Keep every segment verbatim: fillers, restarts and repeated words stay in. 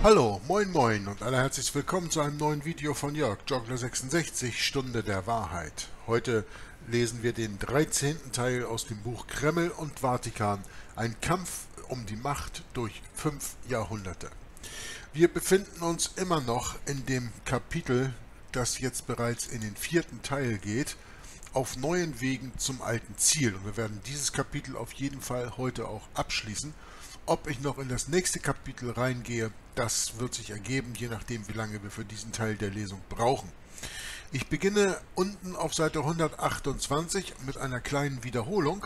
Hallo, moin moin und allerherzlich willkommen zu einem neuen Video von Jörg, Joggler sechsundsechzig, Stunde der Wahrheit. Heute lesen wir den dreizehnten Teil aus dem Buch Kreml und Vatikan, ein Kampf um die Macht durch fünf Jahrhunderte. Wir befinden uns immer noch in dem Kapitel, das jetzt bereits in den vierten Teil geht, auf neuen Wegen zum alten Ziel. Und wir werden dieses Kapitel auf jeden Fall heute auch abschließen. Ob ich noch in das nächste Kapitel reingehe, das wird sich ergeben, je nachdem, wie lange wir für diesen Teil der Lesung brauchen. Ich beginne unten auf Seite hundertachtundzwanzig mit einer kleinen Wiederholung,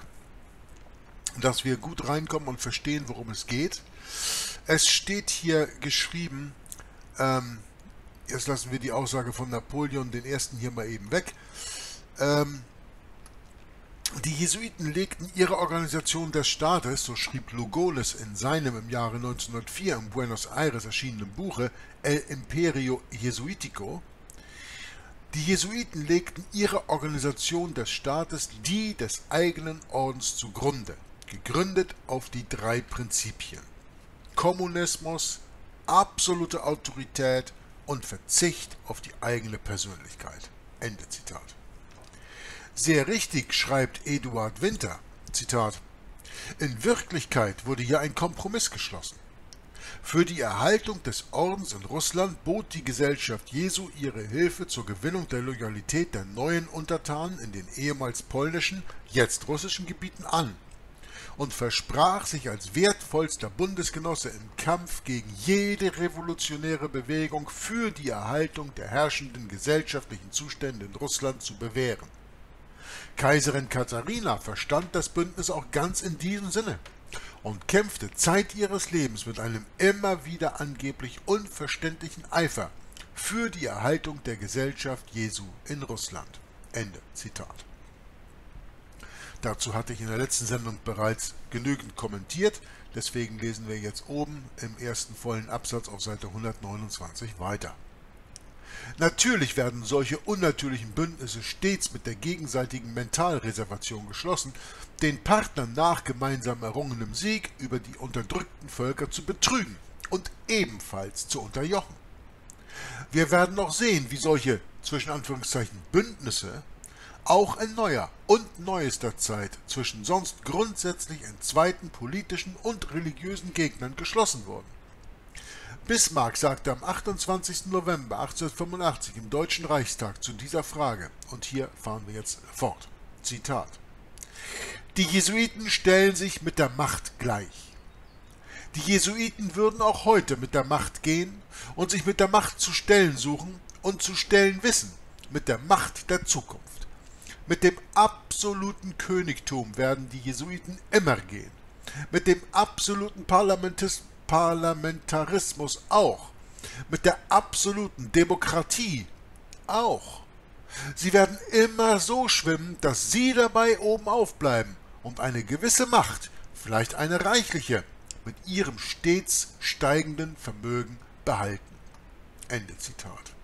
dass wir gut reinkommen und verstehen, worum es geht. Es steht hier geschrieben, ähm, jetzt lassen wir die Aussage von Napoleon den Ersten hier mal eben weg. Ähm, Die Jesuiten legten ihre Organisation des Staates, so schrieb Lugones in seinem im Jahre neunzehnhundertvier in Buenos Aires erschienenen Buche El Imperio Jesuitico, die Jesuiten legten ihre Organisation des Staates die des eigenen Ordens zugrunde, gegründet auf die drei Prinzipien: Kommunismus, absolute Autorität und Verzicht auf die eigene Persönlichkeit. Ende Zitat. Sehr richtig schreibt Eduard Winter, Zitat, in Wirklichkeit wurde hier ein Kompromiss geschlossen. Für die Erhaltung des Ordens in Russland bot die Gesellschaft Jesu ihre Hilfe zur Gewinnung der Loyalität der neuen Untertanen in den ehemals polnischen, jetzt russischen Gebieten an und versprach sich als wertvollster Bundesgenosse im Kampf gegen jede revolutionäre Bewegung für die Erhaltung der herrschenden gesellschaftlichen Zustände in Russland zu bewähren. Kaiserin Katharina verstand das Bündnis auch ganz in diesem Sinne und kämpfte Zeit ihres Lebens mit einem immer wieder angeblich unverständlichen Eifer für die Erhaltung der Gesellschaft Jesu in Russland. Ende Zitat. Dazu hatte ich in der letzten Sendung bereits genügend kommentiert, deswegen lesen wir jetzt oben im ersten vollen Absatz auf Seite hundertneunundzwanzig weiter. Natürlich werden solche unnatürlichen Bündnisse stets mit der gegenseitigen Mentalreservation geschlossen, den Partnern nach gemeinsam errungenem Sieg über die unterdrückten Völker zu betrügen und ebenfalls zu unterjochen. Wir werden noch sehen, wie solche, zwischen Anführungszeichen, Bündnisse auch in neuer und neuester Zeit zwischen sonst grundsätzlich entzweiten politischen und religiösen Gegnern geschlossen wurden. Bismarck sagte am achtundzwanzigsten November achtzehnhundertfünfundachtzig im Deutschen Reichstag zu dieser Frage, und hier fahren wir jetzt fort, Zitat, die Jesuiten stellen sich mit der Macht gleich. Die Jesuiten würden auch heute mit der Macht gehen und sich mit der Macht zu stellen suchen und zu stellen wissen, mit der Macht der Zukunft. Mit dem absoluten Königtum werden die Jesuiten immer gehen, mit dem absoluten Parlamentismus Parlamentarismus auch, mit der absoluten Demokratie auch. Sie werden immer so schwimmen, dass Sie dabei oben aufbleiben und eine gewisse Macht, vielleicht eine reichliche, mit Ihrem stets steigenden Vermögen behalten. Ende Zitat.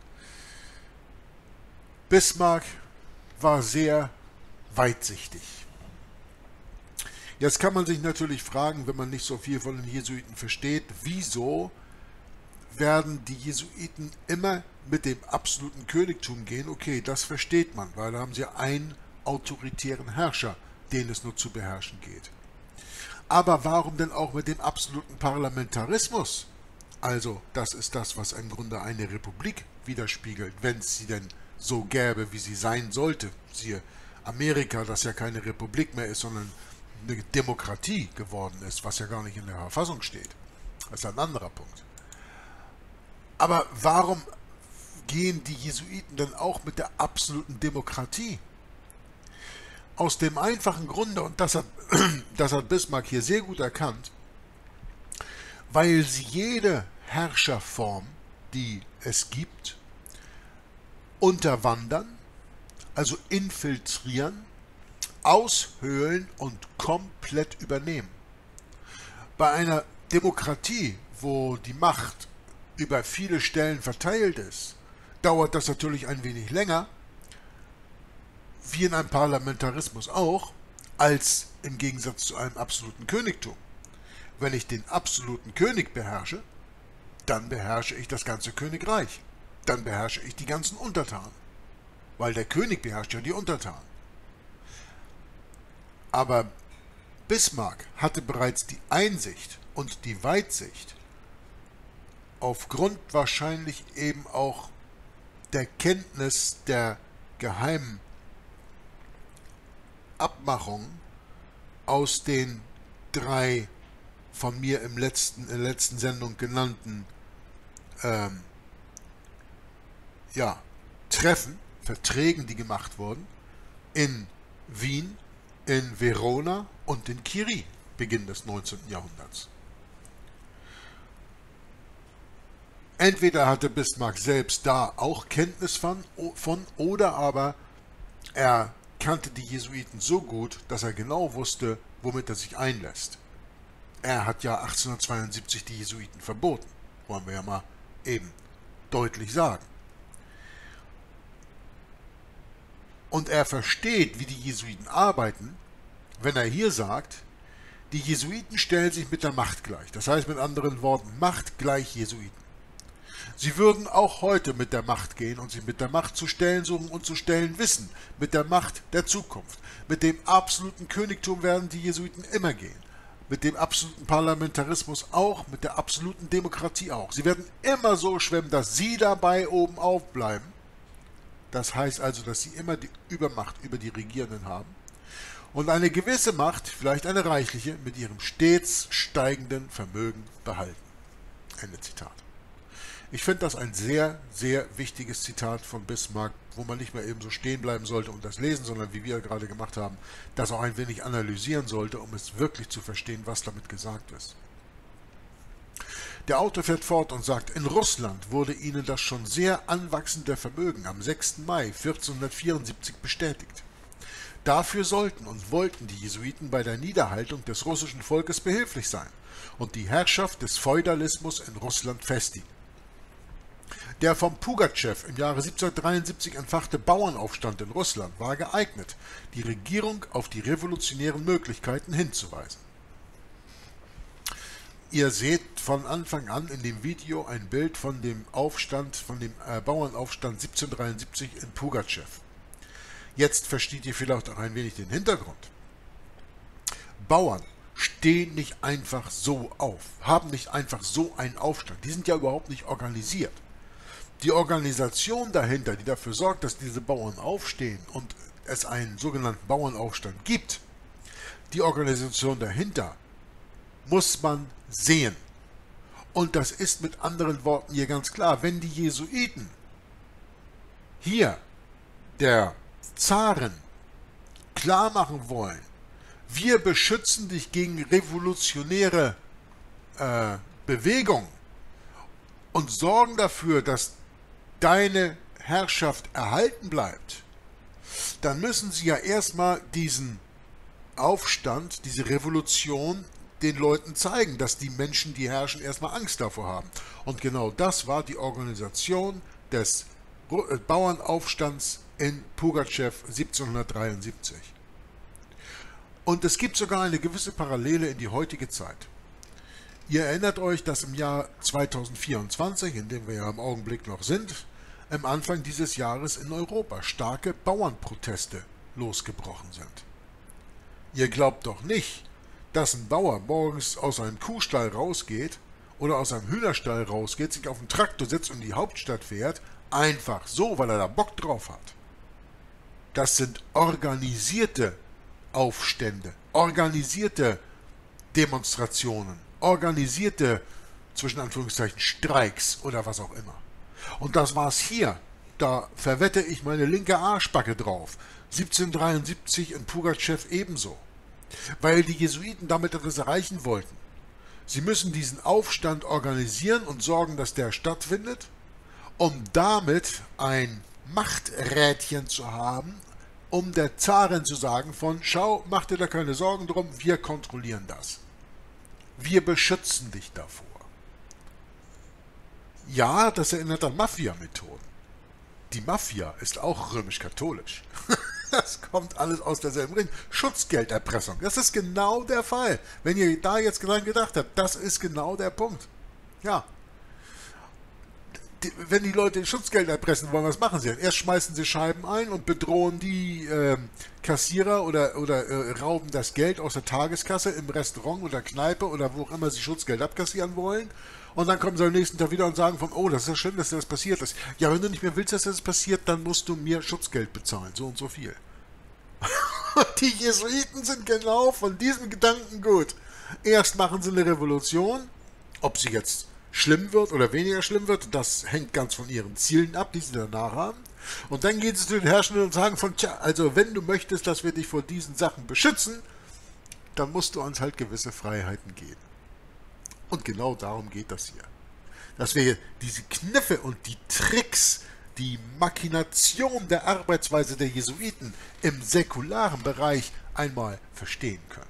Bismarck war sehr weitsichtig. Jetzt kann man sich natürlich fragen, wenn man nicht so viel von den Jesuiten versteht, wieso werden die Jesuiten immer mit dem absoluten Königtum gehen? Okay, das versteht man, weil da haben sie einen autoritären Herrscher, den es nur zu beherrschen geht. Aber warum denn auch mit dem absoluten Parlamentarismus? Also, das ist das, was im Grunde eine Republik widerspiegelt, wenn es sie denn so gäbe, wie sie sein sollte. Siehe Amerika, das ja keine Republik mehr ist, sondern eine Demokratie geworden ist, was ja gar nicht in der Verfassung steht. Das ist ein anderer Punkt. Aber warum gehen die Jesuiten denn auch mit der absoluten Demokratie? Aus dem einfachen Grunde, und das hat, das hat Bismarck hier sehr gut erkannt, weil sie jede Herrscherform, die es gibt, unterwandern, also infiltrieren, aushöhlen und komplett übernehmen. Bei einer Demokratie, wo die Macht über viele Stellen verteilt ist, dauert das natürlich ein wenig länger, wie in einem Parlamentarismus auch, als im Gegensatz zu einem absoluten Königtum. Wenn ich den absoluten König beherrsche, dann beherrsche ich das ganze Königreich. Dann beherrsche ich die ganzen Untertanen. Weil der König beherrscht ja die Untertanen. Aber Bismarck hatte bereits die Einsicht und die Weitsicht, aufgrund wahrscheinlich eben auch der Kenntnis der geheimen Abmachungen aus den drei von mir im letzten, in der letzten Sendung genannten ähm, ja, Treffen, Verträgen, die gemacht wurden, in Wien, in Verona und in Chieri, Beginn des neunzehnten Jahrhunderts. Entweder hatte Bismarck selbst da auch Kenntnis von, von oder aber er kannte die Jesuiten so gut, dass er genau wusste, womit er sich einlässt. Er hat ja achtzehnhundertzweiundsiebzig die Jesuiten verboten, wollen wir ja mal eben deutlich sagen. Und er versteht, wie die Jesuiten arbeiten, wenn er hier sagt, die Jesuiten stellen sich mit der Macht gleich. Das heißt mit anderen Worten, Macht gleich Jesuiten. Sie würden auch heute mit der Macht gehen und sich mit der Macht zu stellen suchen und zu stellen wissen, mit der Macht der Zukunft. Mit dem absoluten Königtum werden die Jesuiten immer gehen. Mit dem absoluten Parlamentarismus auch, mit der absoluten Demokratie auch. Sie werden immer so schwimmen, dass sie dabei oben aufbleiben. Das heißt also, dass sie immer die Übermacht über die Regierenden haben und eine gewisse Macht, vielleicht eine reichliche, mit ihrem stets steigenden Vermögen behalten. Ende Zitat. Ich finde das ein sehr, sehr wichtiges Zitat von Bismarck, wo man nicht mehr eben so stehen bleiben sollte und das lesen, sondern wie wir gerade gemacht haben, das auch ein wenig analysieren sollte, um es wirklich zu verstehen, was damit gesagt ist. Der Autor fährt fort und sagt, in Russland wurde ihnen das schon sehr anwachsende Vermögen am sechsten Mai vierzehnhundertvierundsiebzig bestätigt. Dafür sollten und wollten die Jesuiten bei der Niederhaltung des russischen Volkes behilflich sein und die Herrschaft des Feudalismus in Russland festigen. Der vom Pugatschew im Jahre siebzehnhundertdreiundsiebzig entfachte Bauernaufstand in Russland war geeignet, die Regierung auf die revolutionären Möglichkeiten hinzuweisen. Ihr seht von Anfang an in dem Video ein Bild von dem Aufstand, von dem äh, Bauernaufstand siebzehnhundertdreiundsiebzig in Pugatschew. Jetzt versteht ihr vielleicht auch ein wenig den Hintergrund. Bauern stehen nicht einfach so auf, haben nicht einfach so einen Aufstand. Die sind ja überhaupt nicht organisiert. Die Organisation dahinter, die dafür sorgt, dass diese Bauern aufstehen und es einen sogenannten Bauernaufstand gibt, die Organisation dahinter muss man sehen. Und das ist mit anderen Worten hier ganz klar, wenn die Jesuiten hier der Zaren klar machen wollen, wir beschützen dich gegen revolutionäre äh, Bewegungen und sorgen dafür, dass deine Herrschaft erhalten bleibt, dann müssen sie ja erstmal diesen Aufstand, diese Revolution den Leuten zeigen, dass die Menschen, die herrschen, erstmal Angst davor haben. Und genau das war die Organisation des Bauernaufstands in Pugatschew siebzehnhundertdreiundsiebzig. Und es gibt sogar eine gewisse Parallele in die heutige Zeit. Ihr erinnert euch, dass im Jahr zweitausendvierundzwanzig, in dem wir ja im Augenblick noch sind, am Anfang dieses Jahres in Europa starke Bauernproteste losgebrochen sind. Ihr glaubt doch nicht, dass ein Bauer morgens aus einem Kuhstall rausgeht oder aus einem Hühnerstall rausgeht, sich auf den Traktor setzt und in die Hauptstadt fährt, einfach so, weil er da Bock drauf hat. Das sind organisierte Aufstände, organisierte Demonstrationen, organisierte, zwischen Anführungszeichen, Streiks oder was auch immer. Und das war's hier. Da verwette ich meine linke Arschbacke drauf. siebzehnhundertdreiundsiebzig in Pugatschew ebenso. Weil die Jesuiten damit etwas erreichen wollten. Sie müssen diesen Aufstand organisieren und sorgen, dass der stattfindet, um damit ein Machträdchen zu haben, um der Zarin zu sagen von, schau, mach dir da keine Sorgen drum, wir kontrollieren das. Wir beschützen dich davor. Ja, das erinnert an Mafia-Methoden. Die Mafia ist auch römisch-katholisch. Das kommt alles aus derselben Ring. Schutzgelderpressung, das ist genau der Fall. Wenn ihr da jetzt dran gedacht habt, das ist genau der Punkt. Ja. die, wenn die Leute Schutzgeld erpressen wollen, was machen sie denn? Erst schmeißen sie Scheiben ein und bedrohen die äh, Kassierer oder, oder äh, rauben das Geld aus der Tageskasse im Restaurant oder Kneipe oder wo auch immer sie Schutzgeld abkassieren wollen. Und dann kommen sie am nächsten Tag wieder und sagen von, oh, das ist ja schön, dass das passiert ist. Ja, wenn du nicht mehr willst, dass das passiert, dann musst du mir Schutzgeld bezahlen, so und so viel. Die Jesuiten sind genau von diesem Gedanken gut. Erst machen sie eine Revolution, ob sie jetzt schlimm wird oder weniger schlimm wird, das hängt ganz von ihren Zielen ab, die sie danach haben. Und dann gehen sie zu den Herrschenden und sagen von, tja, also wenn du möchtest, dass wir dich vor diesen Sachen beschützen, dann musst du uns halt gewisse Freiheiten geben. Und genau darum geht das hier. Dass wir diese Kniffe und die Tricks, die Machination der Arbeitsweise der Jesuiten im säkularen Bereich einmal verstehen können.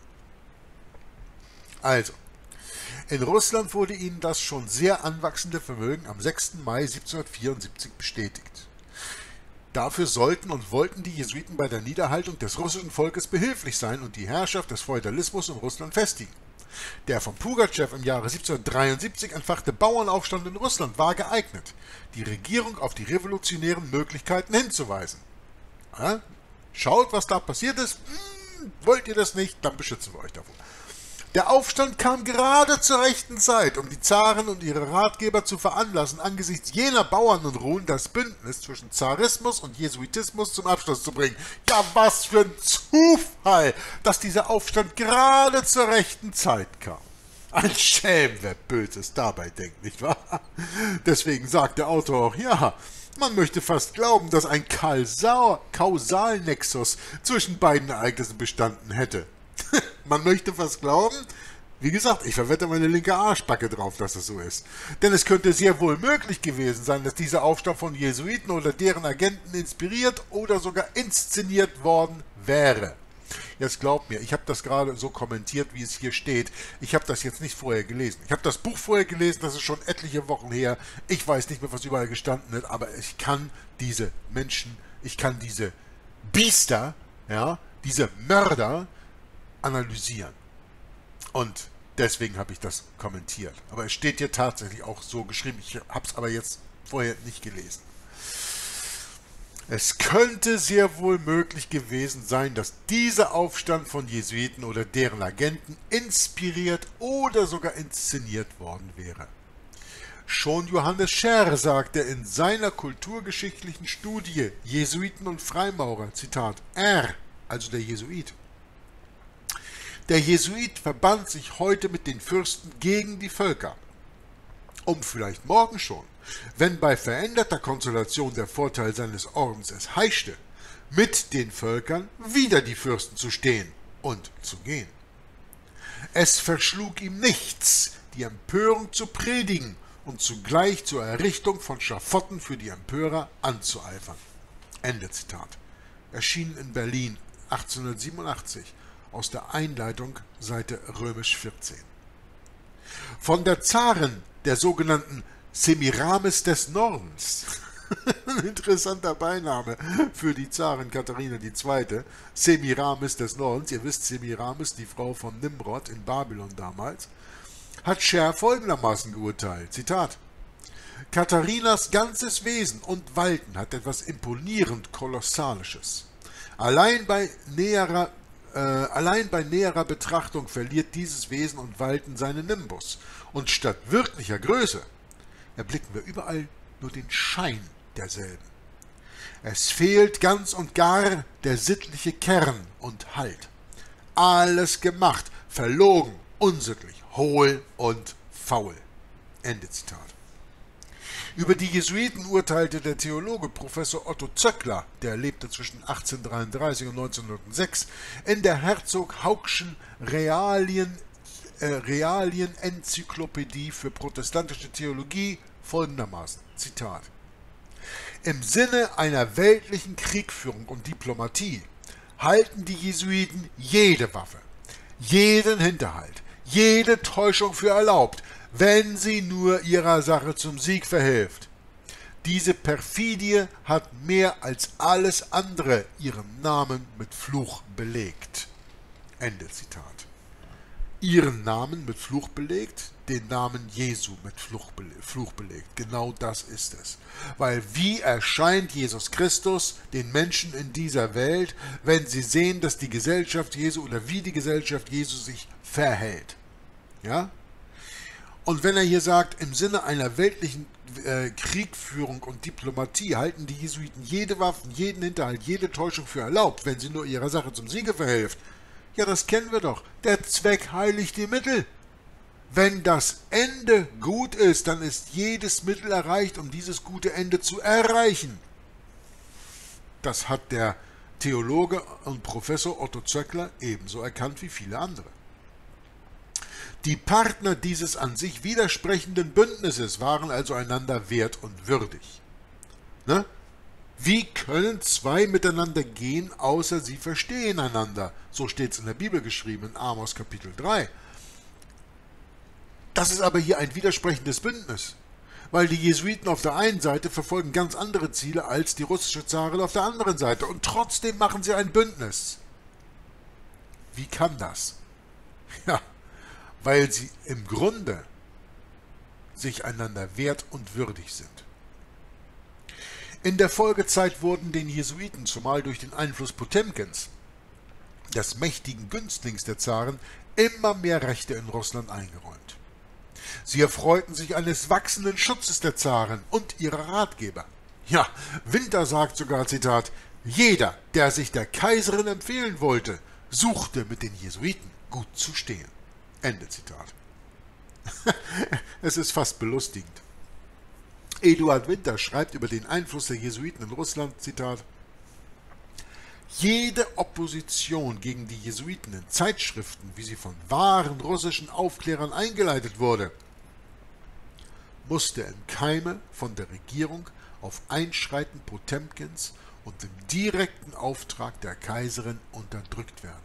Also, in Russland wurde ihnen das schon sehr anwachsende Vermögen am sechsten Mai siebzehnhundertvierundsiebzig bestätigt. Dafür sollten und wollten die Jesuiten bei der Niederhaltung des russischen Volkes behilflich sein und die Herrschaft des Feudalismus in Russland festigen. Der von Pugatschew im Jahre siebzehnhundertdreiundsiebzig entfachte Bauernaufstand in Russland war geeignet, die Regierung auf die revolutionären Möglichkeiten hinzuweisen. Ja? Schaut, was da passiert ist. Hm, wollt ihr das nicht? Dann beschützen wir euch davor. Der Aufstand kam gerade zur rechten Zeit, um die Zaren und ihre Ratgeber zu veranlassen, angesichts jener Bauernunruhen das Bündnis zwischen Zarismus und Jesuitismus zum Abschluss zu bringen. Ja, was für ein Zufall, dass dieser Aufstand gerade zur rechten Zeit kam. Ein Schelm, wer Böses dabei denkt, nicht wahr? Deswegen sagt der Autor auch, ja, man möchte fast glauben, dass ein Kausalnexus zwischen beiden Ereignissen bestanden hätte. Man möchte fast glauben, wie gesagt, ich verwette meine linke Arschbacke drauf, dass es so ist. Denn es könnte sehr wohl möglich gewesen sein, dass dieser Aufstand von Jesuiten oder deren Agenten inspiriert oder sogar inszeniert worden wäre. Jetzt glaubt mir, ich habe das gerade so kommentiert, wie es hier steht. Ich habe das jetzt nicht vorher gelesen. Ich habe das Buch vorher gelesen, das ist schon etliche Wochen her. Ich weiß nicht mehr, was überall gestanden hat, aber ich kann diese Menschen, ich kann diese Biester, ja, diese Mörder analysieren. Und deswegen habe ich das kommentiert. Aber es steht hier tatsächlich auch so geschrieben. Ich habe es aber jetzt vorher nicht gelesen. Es könnte sehr wohl möglich gewesen sein, dass dieser Aufstand von Jesuiten oder deren Agenten inspiriert oder sogar inszeniert worden wäre. Schon Johannes Scherr sagte in seiner kulturgeschichtlichen Studie Jesuiten und Freimaurer, Zitat, R, also der Jesuit: Der Jesuit verband sich heute mit den Fürsten gegen die Völker, um vielleicht morgen schon, wenn bei veränderter Konstellation der Vorteil seines Ordens es heischte, mit den Völkern wider die Fürsten zu stehen und zu gehen. Es verschlug ihm nichts, die Empörung zu predigen und zugleich zur Errichtung von Schaffotten für die Empörer anzueifern. Ende Zitat. Erschienen in Berlin achtzehnhundertsiebenundachtzig. Aus der Einleitung, Seite römisch vierzehn. Von der Zarin, der sogenannten Semiramis des Nordens, ein interessanter Beiname für die Zarin Katharina die Zweite, Semiramis des Nordens, ihr wisst, Semiramis, die Frau von Nimrod in Babylon damals, hat Scherr folgendermaßen geurteilt, Zitat: Katharinas ganzes Wesen und Walten hat etwas imponierend Kolossalisches. Allein bei näherer Äh, allein bei näherer Betrachtung verliert dieses Wesen und Walten seinen Nimbus, und statt wirklicher Größe erblicken wir überall nur den Schein derselben. Es fehlt ganz und gar der sittliche Kern und Halt. Alles gemacht, verlogen, unsittlich, hohl und faul. Ende Zitat. Über die Jesuiten urteilte der Theologe Professor Otto Zöckler, der lebte zwischen achtzehnhundertdreiunddreißig und neunzehnhundertsechs, in der Herzog-Haugschen Realien, äh, Realien-Enzyklopädie für protestantische Theologie folgendermaßen, Zitat: Im Sinne einer weltlichen Kriegführung und Diplomatie halten die Jesuiten jede Waffe, jeden Hinterhalt, jede Täuschung für erlaubt, wenn sie nur ihrer Sache zum Sieg verhilft. Diese Perfidie hat mehr als alles andere ihren Namen mit Fluch belegt. Ende Zitat. ihren Namen mit Fluch belegt, den Namen Jesu mit Fluch belegt. Genau das ist es. Weil wie erscheint Jesus Christus den Menschen in dieser Welt, wenn sie sehen, dass die Gesellschaft Jesu oder wie die Gesellschaft Jesu sich verhält? Ja? Und wenn er hier sagt, im Sinne einer weltlichen äh, Kriegführung und Diplomatie halten die Jesuiten jede Waffen, jeden Hinterhalt, jede Täuschung für erlaubt, wenn sie nur ihrer Sache zum Siege verhilft. Ja, das kennen wir doch. Der Zweck heiligt die Mittel. Wenn das Ende gut ist, dann ist jedes Mittel erreicht, um dieses gute Ende zu erreichen. Das hat der Theologe und Professor Otto Zöckler ebenso erkannt wie viele andere. Die Partner dieses an sich widersprechenden Bündnisses waren also einander wert und würdig. Ne? Wie können zwei miteinander gehen, außer sie verstehen einander? So steht es in der Bibel geschrieben, in Amos Kapitel drei. Das ist aber hier ein widersprechendes Bündnis, weil die Jesuiten auf der einen Seite verfolgen ganz andere Ziele als die russische Zarin auf der anderen Seite und trotzdem machen sie ein Bündnis. Wie kann das? Ja, weil sie im Grunde sich einander wert und würdig sind. In der Folgezeit wurden den Jesuiten, zumal durch den Einfluss Potemkins, des mächtigen Günstlings der Zaren, immer mehr Rechte in Russland eingeräumt. Sie erfreuten sich eines wachsenden Schutzes der Zaren und ihrer Ratgeber. Ja, Winter sagt sogar, Zitat, jeder, der sich der Kaiserin empfehlen wollte, suchte mit den Jesuiten gut zu stehen. Ende Zitat. Es ist fast belustigend. Eduard Winter schreibt über den Einfluss der Jesuiten in Russland, Zitat, jede Opposition gegen die Jesuiten in Zeitschriften, wie sie von wahren russischen Aufklärern eingeleitet wurde, musste im Keime von der Regierung auf Einschreiten Potemkins und im direkten Auftrag der Kaiserin unterdrückt werden.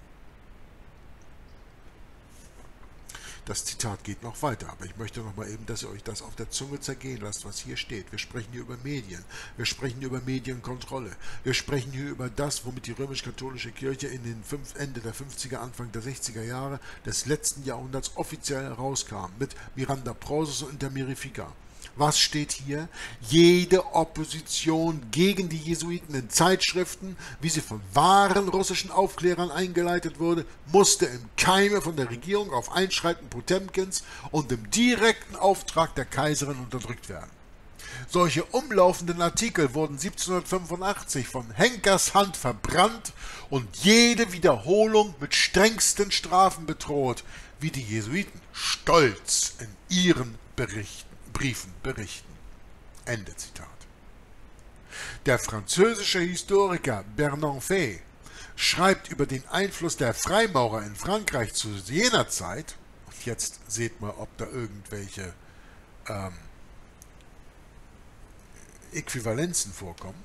Das Zitat geht noch weiter, aber ich möchte noch mal eben, dass ihr euch das auf der Zunge zergehen lasst, was hier steht. Wir sprechen hier über Medien, wir sprechen hier über Medienkontrolle, wir sprechen hier über das, womit die römisch-katholische Kirche in den fünf, Ende der fünfziger, Anfang der sechziger Jahre des letzten Jahrhunderts offiziell herauskam, mit Miranda Prosus und der Mirifica. Was steht hier? Jede Opposition gegen die Jesuiten in Zeitschriften, wie sie von wahren russischen Aufklärern eingeleitet wurde, musste im Keime von der Regierung auf Einschreiten Potemkins und im direkten Auftrag der Kaiserin unterdrückt werden. Solche umlaufenden Artikel wurden siebzehnhundertfünfundachtzig von Henkers Hand verbrannt und jede Wiederholung mit strengsten Strafen bedroht, wie die Jesuiten stolz in ihren Berichten. Briefen berichten. Ende Zitat. Der französische Historiker Bernard Fay schreibt über den Einfluss der Freimaurer in Frankreich zu jener Zeit, und jetzt seht mal, ob da irgendwelche ähm, Äquivalenzen vorkommen.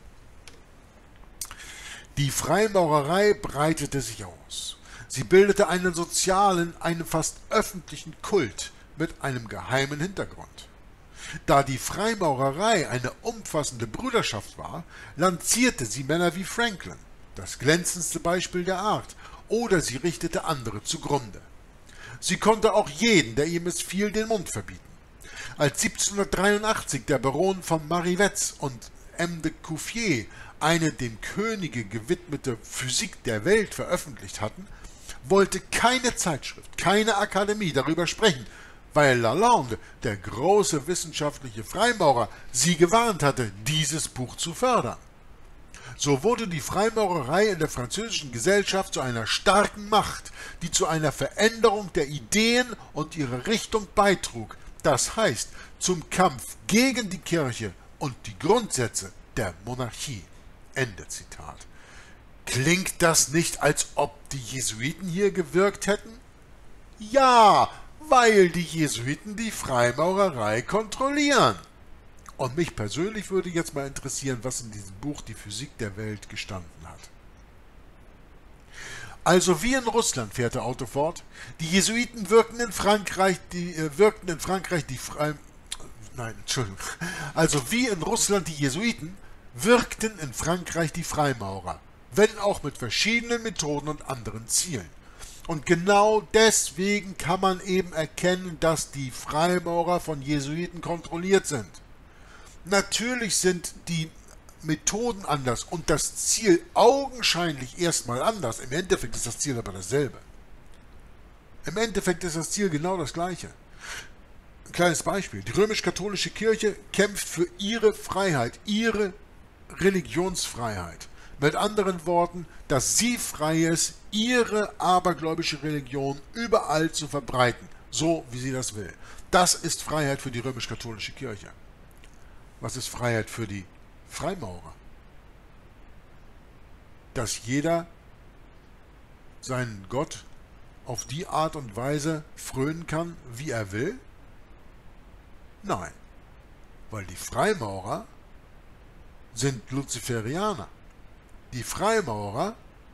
Die Freimaurerei breitete sich aus. Sie bildete einen sozialen, einen fast öffentlichen Kult mit einem geheimen Hintergrund. Da die Freimaurerei eine umfassende Brüderschaft war, lancierte sie Männer wie Franklin, das glänzendste Beispiel der Art, oder sie richtete andere zugrunde. Sie konnte auch jeden, der ihr missfiel, den Mund verbieten. Als siebzehnhundertdreiundachtzig der Baron von Marivetz und M. de Couffier eine dem Könige gewidmete Physik der Welt veröffentlicht hatten, wollte keine Zeitschrift, keine Akademie darüber sprechen, weil Lalande, der große wissenschaftliche Freimaurer, sie gewarnt hatte, dieses Buch zu fördern. So wurde die Freimaurerei in der französischen Gesellschaft zu einer starken Macht, die zu einer Veränderung der Ideen und ihrer Richtung beitrug, das heißt zum Kampf gegen die Kirche und die Grundsätze der Monarchie. Ende Zitat. Klingt das nicht, als ob die Jesuiten hier gewirkt hätten? Ja, weil die Jesuiten die Freimaurerei kontrollieren. Und mich persönlich würde jetzt mal interessieren, was in diesem Buch Die Physik der Welt gestanden hat. Also wie in Russland, fährt der Autor fort, die Jesuiten wirkten in Frankreich, die äh, wirkten in Frankreich die Frei... Nein, Entschuldigung. Also wie in Russland die Jesuiten wirkten in Frankreich die Freimaurer, wenn auch mit verschiedenen Methoden und anderen Zielen. Und genau deswegen kann man eben erkennen, dass die Freimaurer von Jesuiten kontrolliert sind. Natürlich sind die Methoden anders und das Ziel augenscheinlich erstmal anders. Im Endeffekt ist das Ziel aber dasselbe. Im Endeffekt ist das Ziel genau das gleiche. Ein kleines Beispiel. Die römisch-katholische Kirche kämpft für ihre Freiheit, ihre Religionsfreiheit. Mit anderen Worten, dass sie frei ist, ihre abergläubische Religion überall zu verbreiten, so wie sie das will. Das ist Freiheit für die römisch-katholische Kirche. Was ist Freiheit für die Freimaurer? Dass jeder seinen Gott auf die Art und Weise frönen kann, wie er will? Nein, weil die Freimaurer sind Luziferianer. Die Freimaurer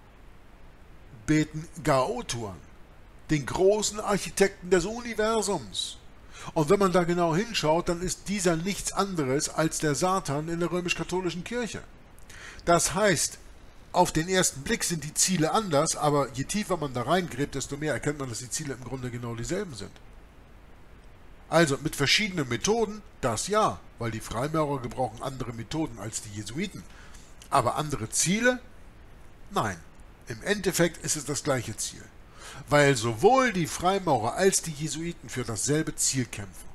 beten Gaotu an, den großen Architekten des Universums. Und wenn man da genau hinschaut, dann ist dieser nichts anderes als der Satan in der römisch-katholischen Kirche. Das heißt, auf den ersten Blick sind die Ziele anders, aber je tiefer man da reingräbt, desto mehr erkennt man, dass die Ziele im Grunde genau dieselben sind. Also mit verschiedenen Methoden, das ja, weil die Freimaurer gebrauchen andere Methoden als die Jesuiten. Aber andere Ziele? Nein. Im Endeffekt ist es das gleiche Ziel. Weil sowohl die Freimaurer als die Jesuiten für dasselbe Ziel kämpfen.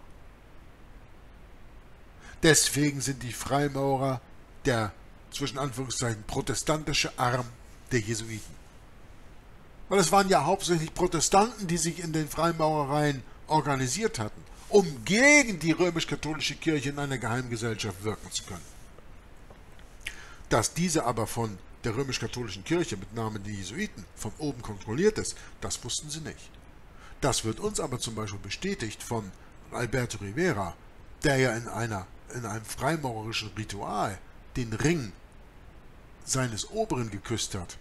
Deswegen sind die Freimaurer der, zwischen Anführungszeichen, protestantische Arm der Jesuiten. Weil es waren ja hauptsächlich Protestanten, die sich in den Freimaurereien organisiert hatten, um gegen die römisch-katholische Kirche in einer Geheimgesellschaft wirken zu können. Dass diese aber von der römisch-katholischen Kirche mit Namen die Jesuiten von oben kontrolliert ist, das wussten sie nicht. Das wird uns aber zum Beispiel bestätigt von Alberto Rivera, der ja in, einer, in einem freimaurerischen Ritual den Ring seines Oberen geküsst hat.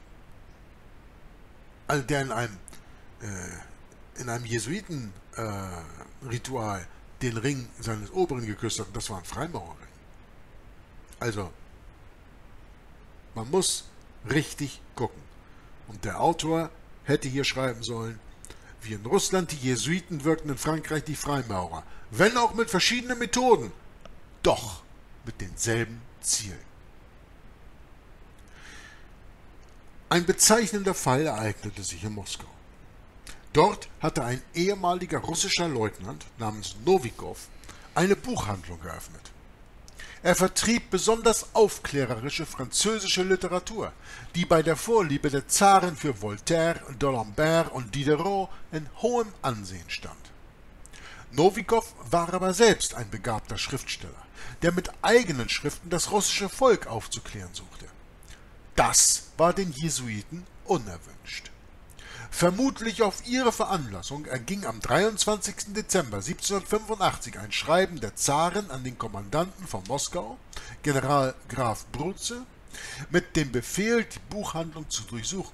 Also der in einem, äh, in einem Jesuiten-Ritual äh, den Ring seines Oberen geküsst hat, und das war ein Freimaurerring. Also, man muss richtig gucken. Und der Autor hätte hier schreiben sollen, wie in Russland die Jesuiten wirkten in Frankreich die Freimaurer, wenn auch mit verschiedenen Methoden, doch mit denselben Zielen. Ein bezeichnender Fall ereignete sich in Moskau. Dort hatte ein ehemaliger russischer Leutnant namens Nowikow eine Buchhandlung eröffnet. Er vertrieb besonders aufklärerische französische Literatur, die bei der Vorliebe der Zaren für Voltaire, d'Alembert und Diderot in hohem Ansehen stand. Nowikow war aber selbst ein begabter Schriftsteller, der mit eigenen Schriften das russische Volk aufzuklären suchte. Das war den Jesuiten unerwünscht. Vermutlich auf ihre Veranlassung erging am dreiundzwanzigsten Dezember siebzehnhundertfünfundachtzig ein Schreiben der Zaren an den Kommandanten von Moskau, General Graf Brutze, mit dem Befehl, die Buchhandlung zu durchsuchen.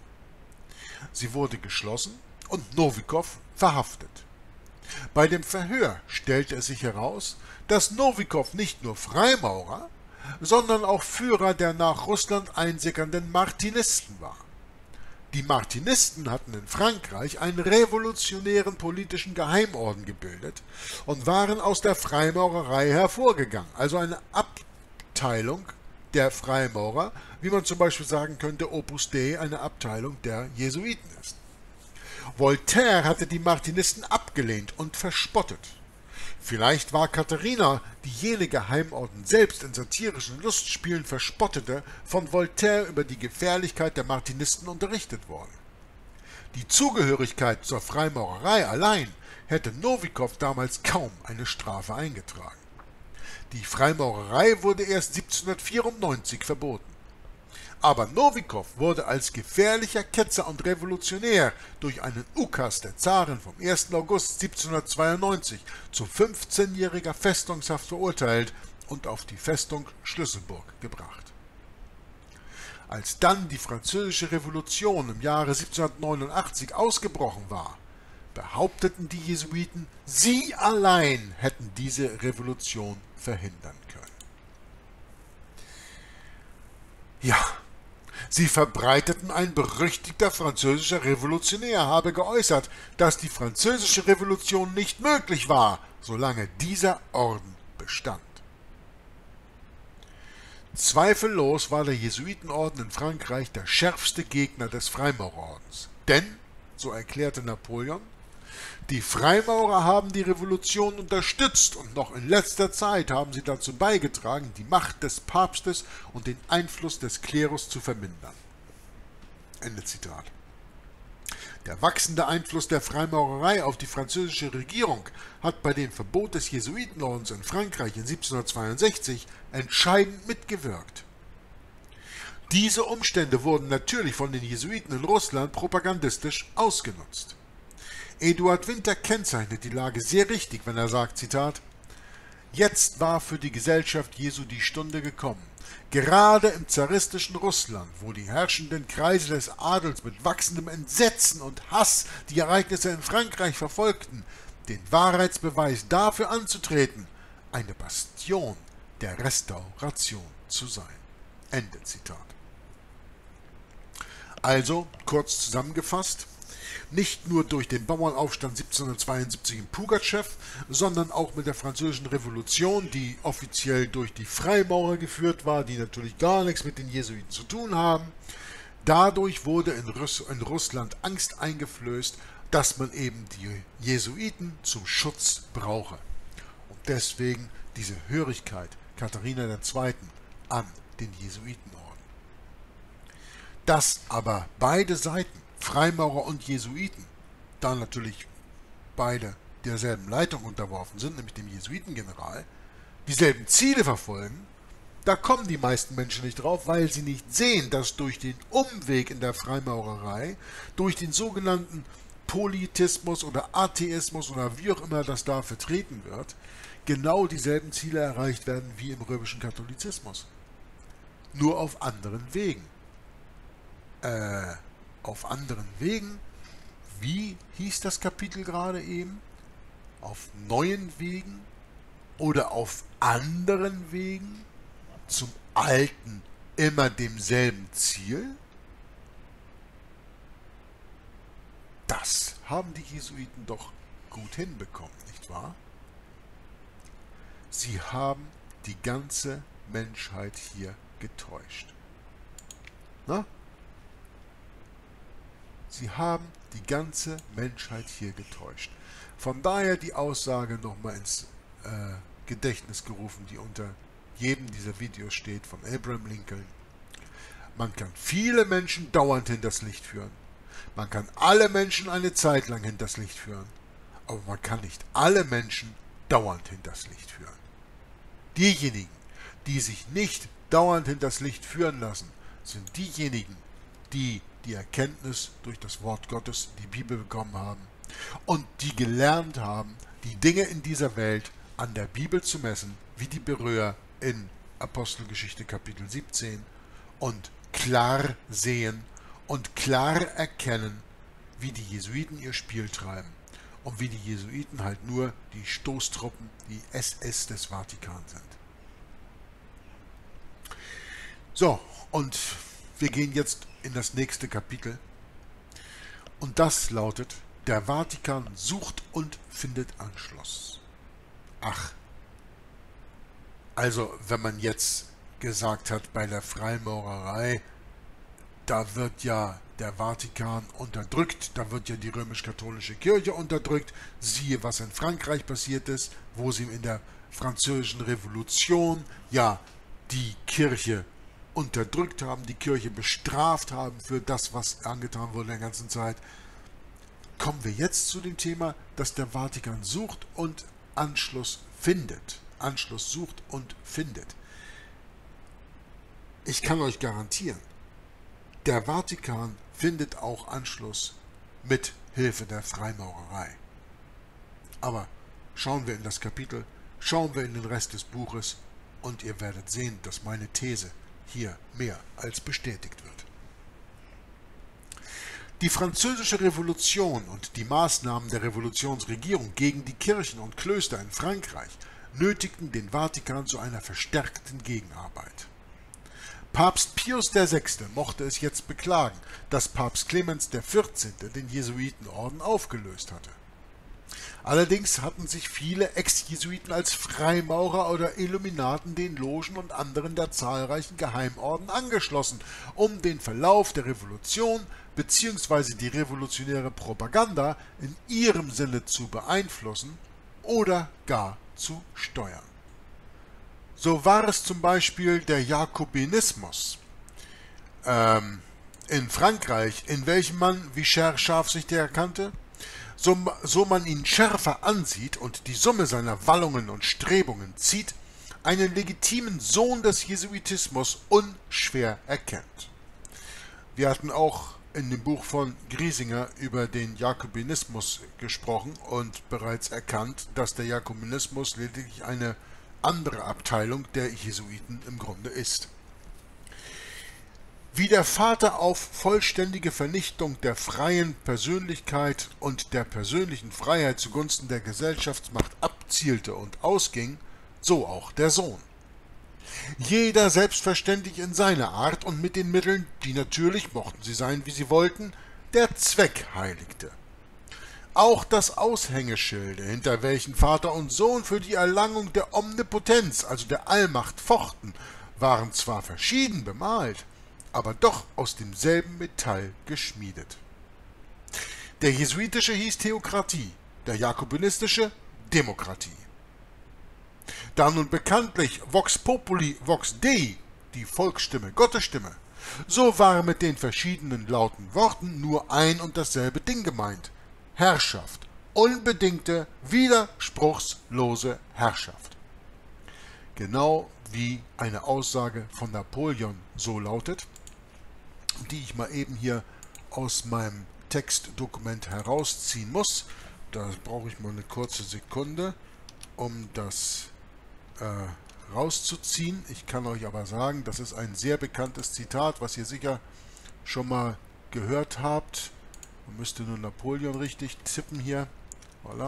Sie wurde geschlossen und Nowikow verhaftet. Bei dem Verhör stellte es sich heraus, dass Nowikow nicht nur Freimaurer, sondern auch Führer der nach Russland einsickernden Martinisten war. Die Martinisten hatten in Frankreich einen revolutionären politischen Geheimorden gebildet und waren aus der Freimaurerei hervorgegangen, also eine Abteilung der Freimaurer, wie man zum Beispiel sagen könnte, Opus Dei eine Abteilung der Jesuiten ist. Voltaire hatte die Martinisten abgelehnt und verspottet. Vielleicht war Katharina, die jene Geheimorden selbst in satirischen Lustspielen verspottete, von Voltaire über die Gefährlichkeit der Martinisten unterrichtet worden. Die Zugehörigkeit zur Freimaurerei allein hätte Nowikow damals kaum eine Strafe eingetragen. Die Freimaurerei wurde erst siebzehnhundertvierundneunzig verboten. Aber Nowikow wurde als gefährlicher Ketzer und Revolutionär durch einen Ukas der Zaren vom ersten August siebzehnhundertzweiundneunzig zu fünfzehnjähriger Festungshaft verurteilt und auf die Festung Schlüsselburg gebracht. Als dann die französische Revolution im Jahre siebzehnhundertneunundachtzig ausgebrochen war, behaupteten die Jesuiten, sie allein hätten diese Revolution verhindern können. Ja, Sie verbreiteten, ein berüchtigter französischer Revolutionär habe geäußert, dass die französische Revolution nicht möglich war, solange dieser Orden bestand. Zweifellos war der Jesuitenorden in Frankreich der schärfste Gegner des Freimaurerordens. Denn, so erklärte Napoleon, die Freimaurer haben die Revolution unterstützt und noch in letzter Zeit haben sie dazu beigetragen, die Macht des Papstes und den Einfluss des Klerus zu vermindern. Ende Zitat. Der wachsende Einfluss der Freimaurerei auf die französische Regierung hat bei dem Verbot des Jesuitenordens in Frankreich in siebzehnhundertzweiundsechzig entscheidend mitgewirkt. Diese Umstände wurden natürlich von den Jesuiten in Russland propagandistisch ausgenutzt. Eduard Winter kennzeichnet die Lage sehr richtig, wenn er sagt, Zitat, »Jetzt war für die Gesellschaft Jesu die Stunde gekommen, gerade im zaristischen Russland, wo die herrschenden Kreise des Adels mit wachsendem Entsetzen und Hass die Ereignisse in Frankreich verfolgten, den Wahrheitsbeweis dafür anzutreten, eine Bastion der Restauration zu sein.« Ende Zitat. Also, kurz zusammengefasst, nicht nur durch den Bauernaufstand siebzehnhundertzweiundsiebzig in Pugatschew, sondern auch mit der Französischen Revolution, die offiziell durch die Freimaurer geführt war, die natürlich gar nichts mit den Jesuiten zu tun haben. Dadurch wurde in, Russ in Russland Angst eingeflößt, dass man eben die Jesuiten zum Schutz brauche. Und deswegen diese Hörigkeit Katharina der Zweiten an den Jesuitenorden. Dass aber beide Seiten, Freimaurer und Jesuiten, da natürlich beide derselben Leitung unterworfen sind, nämlich dem Jesuitengeneral, dieselben Ziele verfolgen, da kommen die meisten Menschen nicht drauf, weil sie nicht sehen, dass durch den Umweg in der Freimaurerei, durch den sogenannten Politismus oder Atheismus oder wie auch immer das da vertreten wird, genau dieselben Ziele erreicht werden wie im römischen Katholizismus. Nur auf anderen Wegen. Äh, auf anderen Wegen? Wie hieß das Kapitel gerade eben? Auf neuen Wegen? Oder auf anderen Wegen? Zum alten, immer demselben Ziel? Das haben die Jesuiten doch gut hinbekommen, nicht wahr? Sie haben die ganze Menschheit hier getäuscht. Na? Sie haben die ganze Menschheit hier getäuscht. Von daher die Aussage nochmal ins äh, Gedächtnis gerufen, die unter jedem dieser Videos steht, von Abraham Lincoln. Man kann viele Menschen dauernd hinters Licht führen. Man kann alle Menschen eine Zeit lang hinters Licht führen. Aber man kann nicht alle Menschen dauernd hinters Licht führen. Diejenigen, die sich nicht dauernd hinters Licht führen lassen, sind diejenigen, die die Erkenntnis durch das Wort Gottes, die Bibel bekommen haben und die gelernt haben, die Dinge in dieser Welt an der Bibel zu messen, wie die Beröer in Apostelgeschichte Kapitel siebzehn, und klar sehen und klar erkennen, wie die Jesuiten ihr Spiel treiben und wie die Jesuiten halt nur die Stoßtruppen, die S S des Vatikan sind. So, und wir gehen jetzt in das nächste Kapitel. Und das lautet, der Vatikan sucht und findet Anschluss. Ach, also wenn man jetzt gesagt hat, bei der Freimaurerei, da wird ja der Vatikan unterdrückt, da wird ja die römisch-katholische Kirche unterdrückt, siehe, was in Frankreich passiert ist, wo sie in der französischen Revolution ja die Kirche unterdrückt haben, die Kirche bestraft haben für das, was angetan wurde in der ganzen Zeit. Kommen wir jetzt zu dem Thema, dass der Vatikan sucht und Anschluss findet. Anschluss sucht und findet. Ich kann euch garantieren, der Vatikan findet auch Anschluss mit Hilfe der Freimaurerei. Aber schauen wir in das Kapitel, schauen wir in den Rest des Buches und ihr werdet sehen, dass meine These hier mehr als bestätigt wird. Die französische Revolution und die Maßnahmen der Revolutionsregierung gegen die Kirchen und Klöster in Frankreich nötigten den Vatikan zu einer verstärkten Gegenarbeit. Papst Pius der Sechste mochte es jetzt beklagen, dass Papst Clemens der Vierzehnte den Jesuitenorden aufgelöst hatte. Allerdings hatten sich viele Ex-Jesuiten als Freimaurer oder Illuminaten den Logen und anderen der zahlreichen Geheimorden angeschlossen, um den Verlauf der Revolution bzw. die revolutionäre Propaganda in ihrem Sinne zu beeinflussen oder gar zu steuern. So war es zum Beispiel der Jakobinismus ähm, in Frankreich, in welchem man, wie scharfsichtig erkannte, So, so man ihn schärfer ansieht und die Summe seiner Wallungen und Strebungen zieht, einen legitimen Sohn des Jesuitismus unschwer erkennt. Wir hatten auch in dem Buch von Griesinger über den Jakobinismus gesprochen und bereits erkannt, dass der Jakobinismus lediglich eine andere Abteilung der Jesuiten im Grunde ist. Wie der Vater auf vollständige Vernichtung der freien Persönlichkeit und der persönlichen Freiheit zugunsten der Gesellschaftsmacht abzielte und ausging, so auch der Sohn. Jeder selbstverständlich in seiner Art und mit den Mitteln, die natürlich, mochten sie sein, wie sie wollten, der Zweck heiligte. Auch das Aushängeschilde, hinter welchen Vater und Sohn für die Erlangung der Omnipotenz, also der Allmacht, fochten, waren zwar verschieden bemalt, aber doch aus demselben Metall geschmiedet. Der jesuitische hieß Theokratie, der jakobinistische Demokratie. Da nun bekanntlich Vox Populi Vox Dei, die Volksstimme, Gottesstimme, so war mit den verschiedenen lauten Worten nur ein und dasselbe Ding gemeint: Herrschaft, unbedingte, widerspruchslose Herrschaft. Genau wie eine Aussage von Napoleon so lautet, die ich mal eben hier aus meinem Textdokument herausziehen muss. Da brauche ich mal eine kurze Sekunde, um das äh, rauszuziehen. Ich kann euch aber sagen, das ist ein sehr bekanntes Zitat, was ihr sicher schon mal gehört habt. Man müsste nur Napoleon richtig tippen hier. Voilà.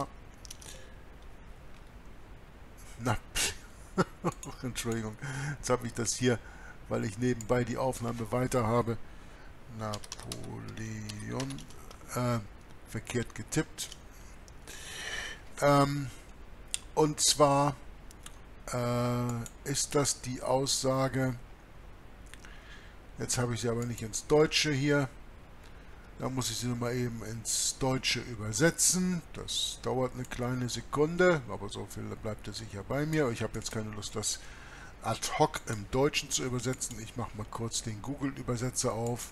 Na, Entschuldigung, jetzt habe ich das hier, weil ich nebenbei die Aufnahme weiter habe. Napoleon, äh, verkehrt getippt. Ähm, und zwar äh, ist das die Aussage, jetzt habe ich sie aber nicht ins Deutsche hier, da muss ich sie nochmal eben ins Deutsche übersetzen. Das dauert eine kleine Sekunde, aber so viel bleibt er sicher bei mir. Ich habe jetzt keine Lust, das ad hoc im Deutschen zu übersetzen. Ich mache mal kurz den Google-Übersetzer auf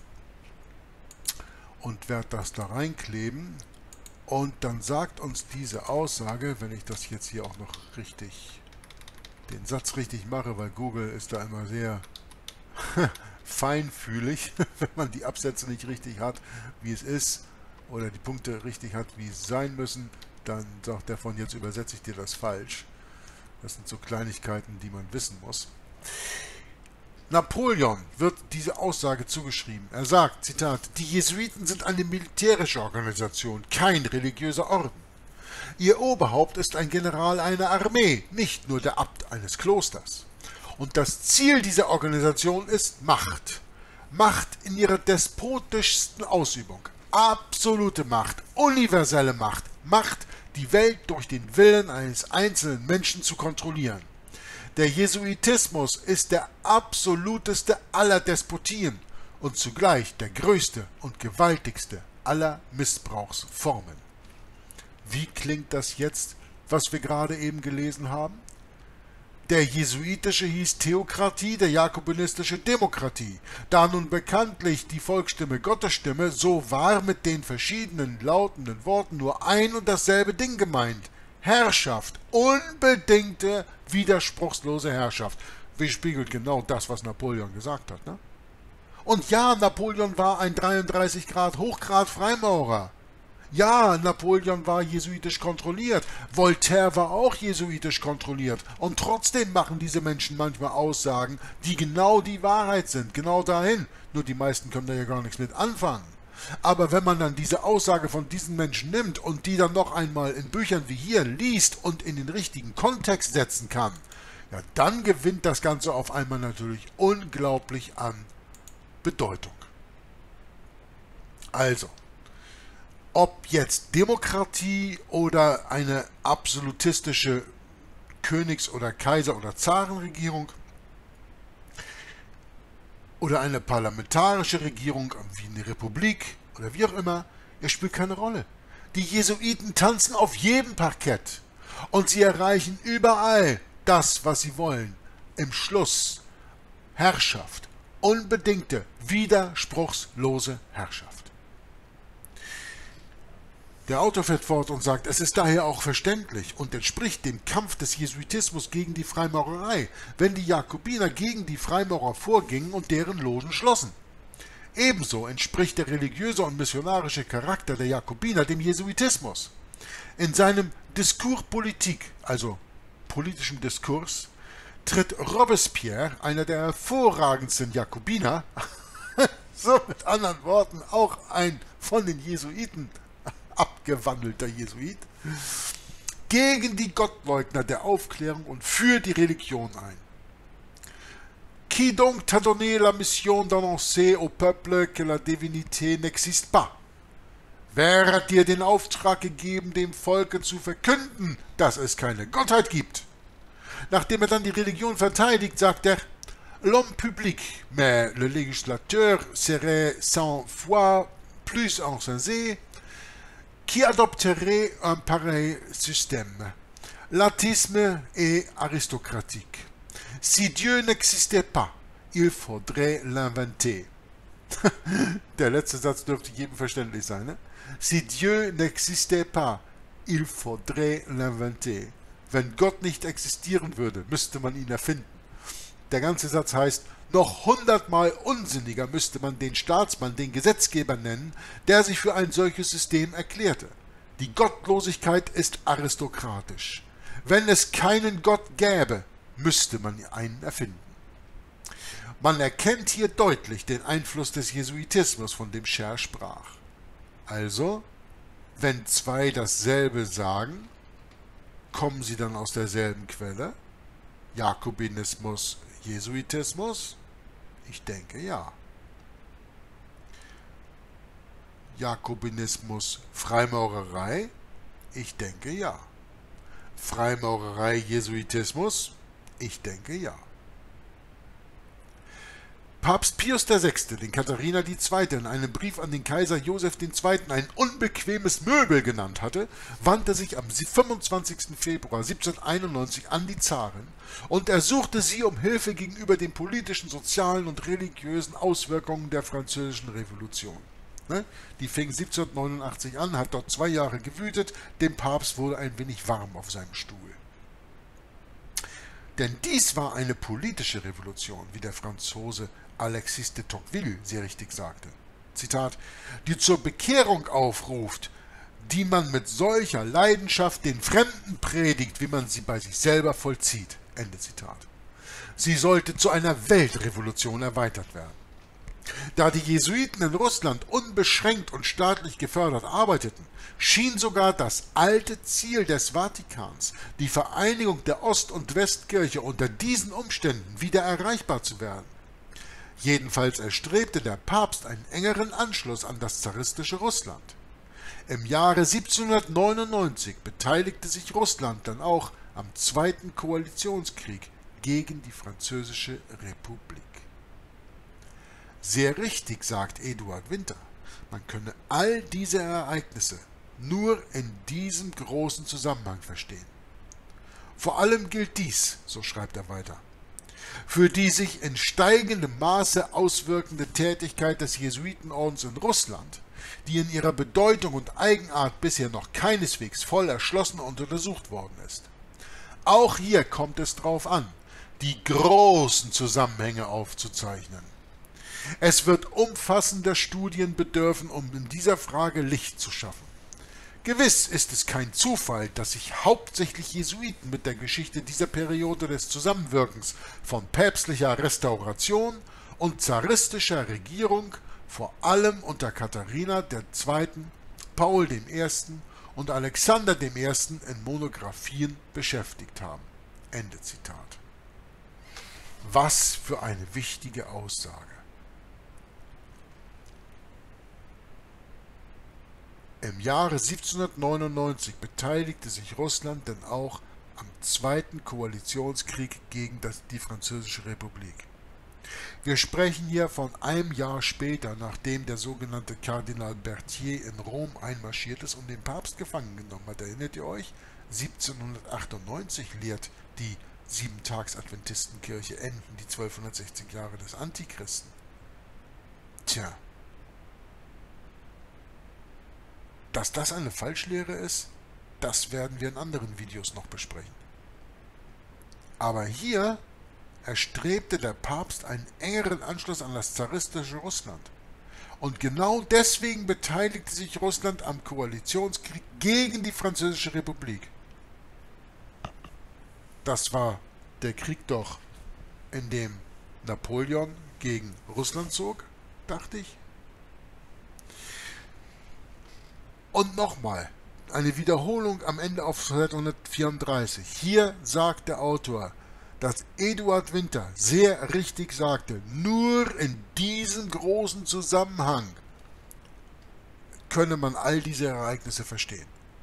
und werde das da reinkleben. Und dann sagt uns diese Aussage, wenn ich das jetzt hier auch noch richtig, den Satz richtig mache, weil Google ist da immer sehr feinfühlig, wenn man die Absätze nicht richtig hat, wie es ist, oder die Punkte richtig hat, wie es sein müssen, dann sagt er von jetzt übersetze ich dir das falsch. Das sind so Kleinigkeiten, die man wissen muss. Napoleon wird diese Aussage zugeschrieben. Er sagt, Zitat, die Jesuiten sind eine militärische Organisation, kein religiöser Orden. Ihr Oberhaupt ist ein General einer Armee, nicht nur der Abt eines Klosters. Und das Ziel dieser Organisation ist Macht. Macht in ihrer despotischsten Ausübung. Absolute Macht, universelle Macht. Macht, die Welt durch den Willen eines einzelnen Menschen zu kontrollieren. Der Jesuitismus ist der absoluteste aller Despotien und zugleich der größte und gewaltigste aller Missbrauchsformen. Wie klingt das jetzt, was wir gerade eben gelesen haben? Der jesuitische hieß Theokratie, der jakobinistische Demokratie. Da nun bekanntlich die Volksstimme Gottesstimme, so war mit den verschiedenen lautenden Worten nur ein und dasselbe Ding gemeint: Herrschaft, unbedingte, widerspruchslose Herrschaft. Wie spiegelt genau das, was Napoleon gesagt hat, ne? Und ja, Napoleon war ein dreiunddreißig Grad Hochgrad Freimaurer. Ja, Napoleon war jesuitisch kontrolliert, Voltaire war auch jesuitisch kontrolliert, und trotzdem machen diese Menschen manchmal Aussagen, die genau die Wahrheit sind, genau dahin, nur die meisten können da ja gar nichts mit anfangen. Aber wenn man dann diese Aussage von diesen Menschen nimmt und die dann noch einmal in Büchern wie hier liest und in den richtigen Kontext setzen kann, ja, dann gewinnt das Ganze auf einmal natürlich unglaublich an Bedeutung. Also, ob jetzt Demokratie oder eine absolutistische Königs- oder Kaiser- oder Zarenregierung oder eine parlamentarische Regierung wie eine Republik oder wie auch immer, es spielt keine Rolle. Die Jesuiten tanzen auf jedem Parkett und sie erreichen überall das, was sie wollen. Im Schluss Herrschaft, unbedingte, widerspruchslose Herrschaft. Der Autor fährt fort und sagt, es ist daher auch verständlich und entspricht dem Kampf des Jesuitismus gegen die Freimaurerei, wenn die Jakobiner gegen die Freimaurer vorgingen und deren Logen schlossen. Ebenso entspricht der religiöse und missionarische Charakter der Jakobiner dem Jesuitismus. In seinem Discours politique, also politischem Diskurs, tritt Robespierre, einer der hervorragendsten Jakobiner, so mit anderen Worten auch ein von den Jesuiten abgewandelter Jesuit, gegen die Gottleugner der Aufklärung und für die Religion ein. Qui donc t'a donné la mission d'annoncer au peuple que la divinité n'existe pas? Wer hat dir den Auftrag gegeben, dem Volke zu verkünden, dass es keine Gottheit gibt? Nachdem er dann die Religion verteidigt, sagt er, l'homme public, mais le législateur serait cent fois plus insensé, qui adopterait un pareil système. L'atheisme est aristocratique. Si Dieu n'existait pas, il faudrait l'inventer. Der letzte Satz dürfte jedem verständlich sein. Ne? Si Dieu n'existait pas, il faudrait l'inventer. Wenn Gott nicht existieren würde, müsste man ihn erfinden. Der ganze Satz heißt, noch hundertmal unsinniger müsste man den Staatsmann, den Gesetzgeber nennen, der sich für ein solches System erklärte. Die Gottlosigkeit ist aristokratisch. Wenn es keinen Gott gäbe, müsste man einen erfinden. Man erkennt hier deutlich den Einfluss des Jesuitismus, von dem Scher sprach. Also, wenn zwei dasselbe sagen, kommen sie dann aus derselben Quelle? Jakobinismus, Jesuitismus? Ich denke ja. Jakobinismus, Freimaurerei? Ich denke ja. Freimaurerei, Jesuitismus? Ich denke ja. Papst Pius der Sechste, den Katharina die Zweite in einem Brief an den Kaiser Joseph den Zweiten ein unbequemes Möbel genannt hatte, wandte sich am fünfundzwanzigsten Februar siebzehnhunderteinundneunzig an die Zarin und ersuchte sie um Hilfe gegenüber den politischen, sozialen und religiösen Auswirkungen der Französischen Revolution. Die fing siebzehnhundertneunundachtzig an, hat dort zwei Jahre gewütet, dem Papst wurde ein wenig warm auf seinem Stuhl. Denn dies war eine politische Revolution, wie der Franzose Alexis de Tocqueville sehr richtig sagte. Zitat, die zur Bekehrung aufruft, die man mit solcher Leidenschaft den Fremden predigt, wie man sie bei sich selber vollzieht. Ende Zitat. Sie sollte zu einer Weltrevolution erweitert werden. Da die Jesuiten in Russland unbeschränkt und staatlich gefördert arbeiteten, schien sogar das alte Ziel des Vatikans, die Vereinigung der Ost- und Westkirche unter diesen Umständen wieder erreichbar zu werden. Jedenfalls erstrebte der Papst einen engeren Anschluss an das zaristische Russland. Im Jahre siebzehnhundertneunundneunzig beteiligte sich Russland dann auch am Zweiten Koalitionskrieg gegen die Französische Republik. Sehr richtig, sagt Eduard Winter, man könne all diese Ereignisse nur in diesem großen Zusammenhang verstehen. Vor allem gilt dies, so schreibt er weiter, für die sich in steigendem Maße auswirkende Tätigkeit des Jesuitenordens in Russland, die in ihrer Bedeutung und Eigenart bisher noch keineswegs voll erschlossen und untersucht worden ist. Auch hier kommt es drauf an, die großen Zusammenhänge aufzuzeichnen. Es wird umfassender Studien bedürfen, um in dieser Frage Licht zu schaffen. Gewiss ist es kein Zufall, dass sich hauptsächlich Jesuiten mit der Geschichte dieser Periode des Zusammenwirkens von päpstlicher Restauration und zaristischer Regierung vor allem unter Katharina der Zweiten, Paul dem Ersten und Alexander dem Ersten in Monographien beschäftigt haben. Ende Zitat. Was für eine wichtige Aussage. Im Jahre siebzehnhundertneunundneunzig beteiligte sich Russland denn auch am Zweiten Koalitionskrieg gegen das, die Französische Republik. Wir sprechen hier von einem Jahr später, nachdem der sogenannte Kardinal Berthier in Rom einmarschiert ist und den Papst gefangen genommen hat. Erinnert ihr euch? siebzehnhundertachtundneunzig lehrt die Siebentags-Adventistenkirche, enden die zwölfhundertsechzig Jahre des Antichristen. Tja, dass das eine Falschlehre ist, das werden wir in anderen Videos noch besprechen. Aber hier erstrebte der Papst einen engeren Anschluss an das zaristische Russland. Und genau deswegen beteiligte sich Russland am Koalitionskrieg gegen die Französische Republik. Das war der Krieg doch, in dem Napoleon gegen Russland zog, dachte ich. Und nochmal, eine Wiederholung am Ende auf Seite hundertvierunddreißig. Hier sagt der Autor, dass Eduard Winter sehr richtig sagte, nur in diesem großen Zusammenhang könne man all diese Ereignisse verstehen.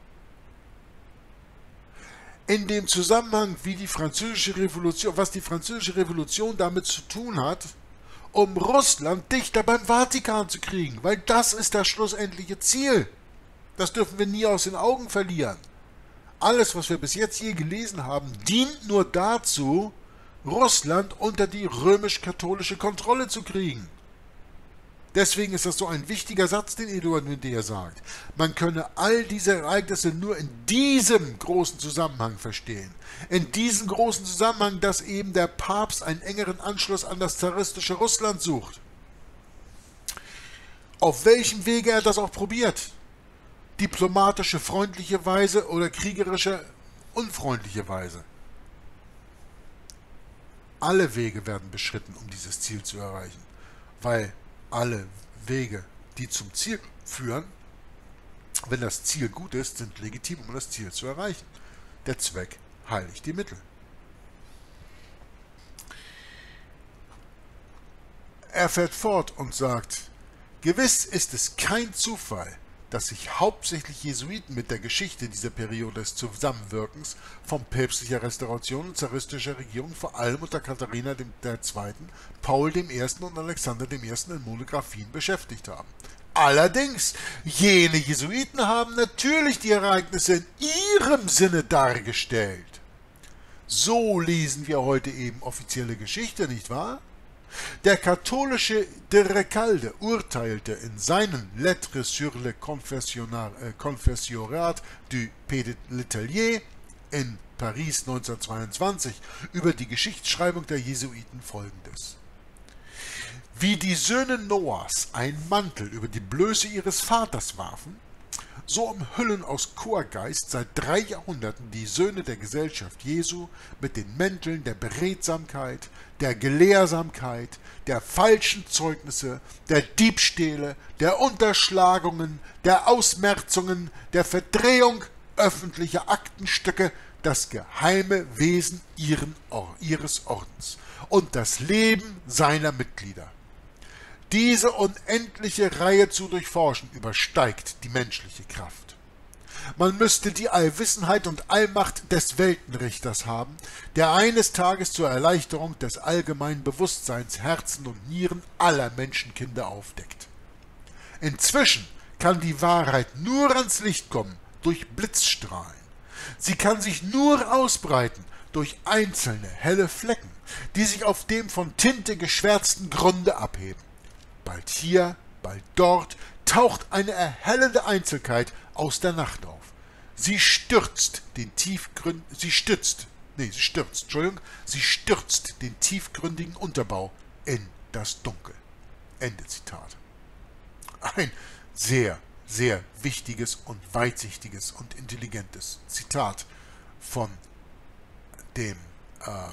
In dem Zusammenhang, wie die Französische Revolution, was die Französische Revolution damit zu tun hat, um Russland dichter beim Vatikan zu kriegen, weil das ist das schlussendliche Ziel. Das dürfen wir nie aus den Augen verlieren. Alles, was wir bis jetzt hier gelesen haben, dient nur dazu, Russland unter die römisch-katholische Kontrolle zu kriegen. Deswegen ist das so ein wichtiger Satz, den Eduard Winter sagt. Man könne all diese Ereignisse nur in diesem großen Zusammenhang verstehen. In diesem großen Zusammenhang, dass eben der Papst einen engeren Anschluss an das zaristische Russland sucht. Auf welchem Wege er das auch probiert. Diplomatische, freundliche Weise oder kriegerische, unfreundliche Weise. Alle Wege werden beschritten, um dieses Ziel zu erreichen, weil alle Wege, die zum Ziel führen, wenn das Ziel gut ist, sind legitim, um das Ziel zu erreichen. Der Zweck heiligt die Mittel. Er fährt fort und sagt, gewiss ist es kein Zufall, dass sich hauptsächlich Jesuiten mit der Geschichte dieser Periode des Zusammenwirkens von päpstlicher Restauration und zaristischer Regierung vor allem unter Katharina der Zweiten., Paul dem Ersten und Alexander dem Ersten in Monographien beschäftigt haben. Allerdings, jene Jesuiten haben natürlich die Ereignisse in ihrem Sinne dargestellt. So lesen wir heute eben offizielle Geschichte, nicht wahr? Der katholische de Recalde urteilte in seinen Lettres sur le Confessorat du P. Letellier in Paris neunzehnhundertzweiundzwanzig über die Geschichtsschreibung der Jesuiten folgendes. Wie die Söhne Noahs einen Mantel über die Blöße ihres Vaters warfen, so umhüllen aus Chorgeist seit drei Jahrhunderten die Söhne der Gesellschaft Jesu mit den Mänteln der Beredsamkeit, der Gelehrsamkeit, der falschen Zeugnisse, der Diebstähle, der Unterschlagungen, der Ausmerzungen, der Verdrehung öffentlicher Aktenstücke das geheime Wesen ihren Or- ihres Ordens und das Leben seiner Mitglieder. Diese unendliche Reihe zu durchforschen übersteigt die menschliche Kraft. Man müsste die Allwissenheit und Allmacht des Weltenrichters haben, der eines Tages zur Erleichterung des allgemeinen Bewusstseins Herzen und Nieren aller Menschenkinder aufdeckt. Inzwischen kann die Wahrheit nur ans Licht kommen durch Blitzstrahlen. Sie kann sich nur ausbreiten durch einzelne helle Flecken, die sich auf dem von Tinte geschwärzten Grunde abheben. Bald hier, bald dort taucht eine erhellende Einzelkeit aus der Nacht auf. Sie stürzt den tiefgründ, sie stützt, nee, sie stürzt, Entschuldigung, sie stürzt den tiefgründigen Unterbau in das Dunkel. Ende Zitat. Ein sehr, sehr wichtiges und weitsichtiges und intelligentes Zitat von dem äh,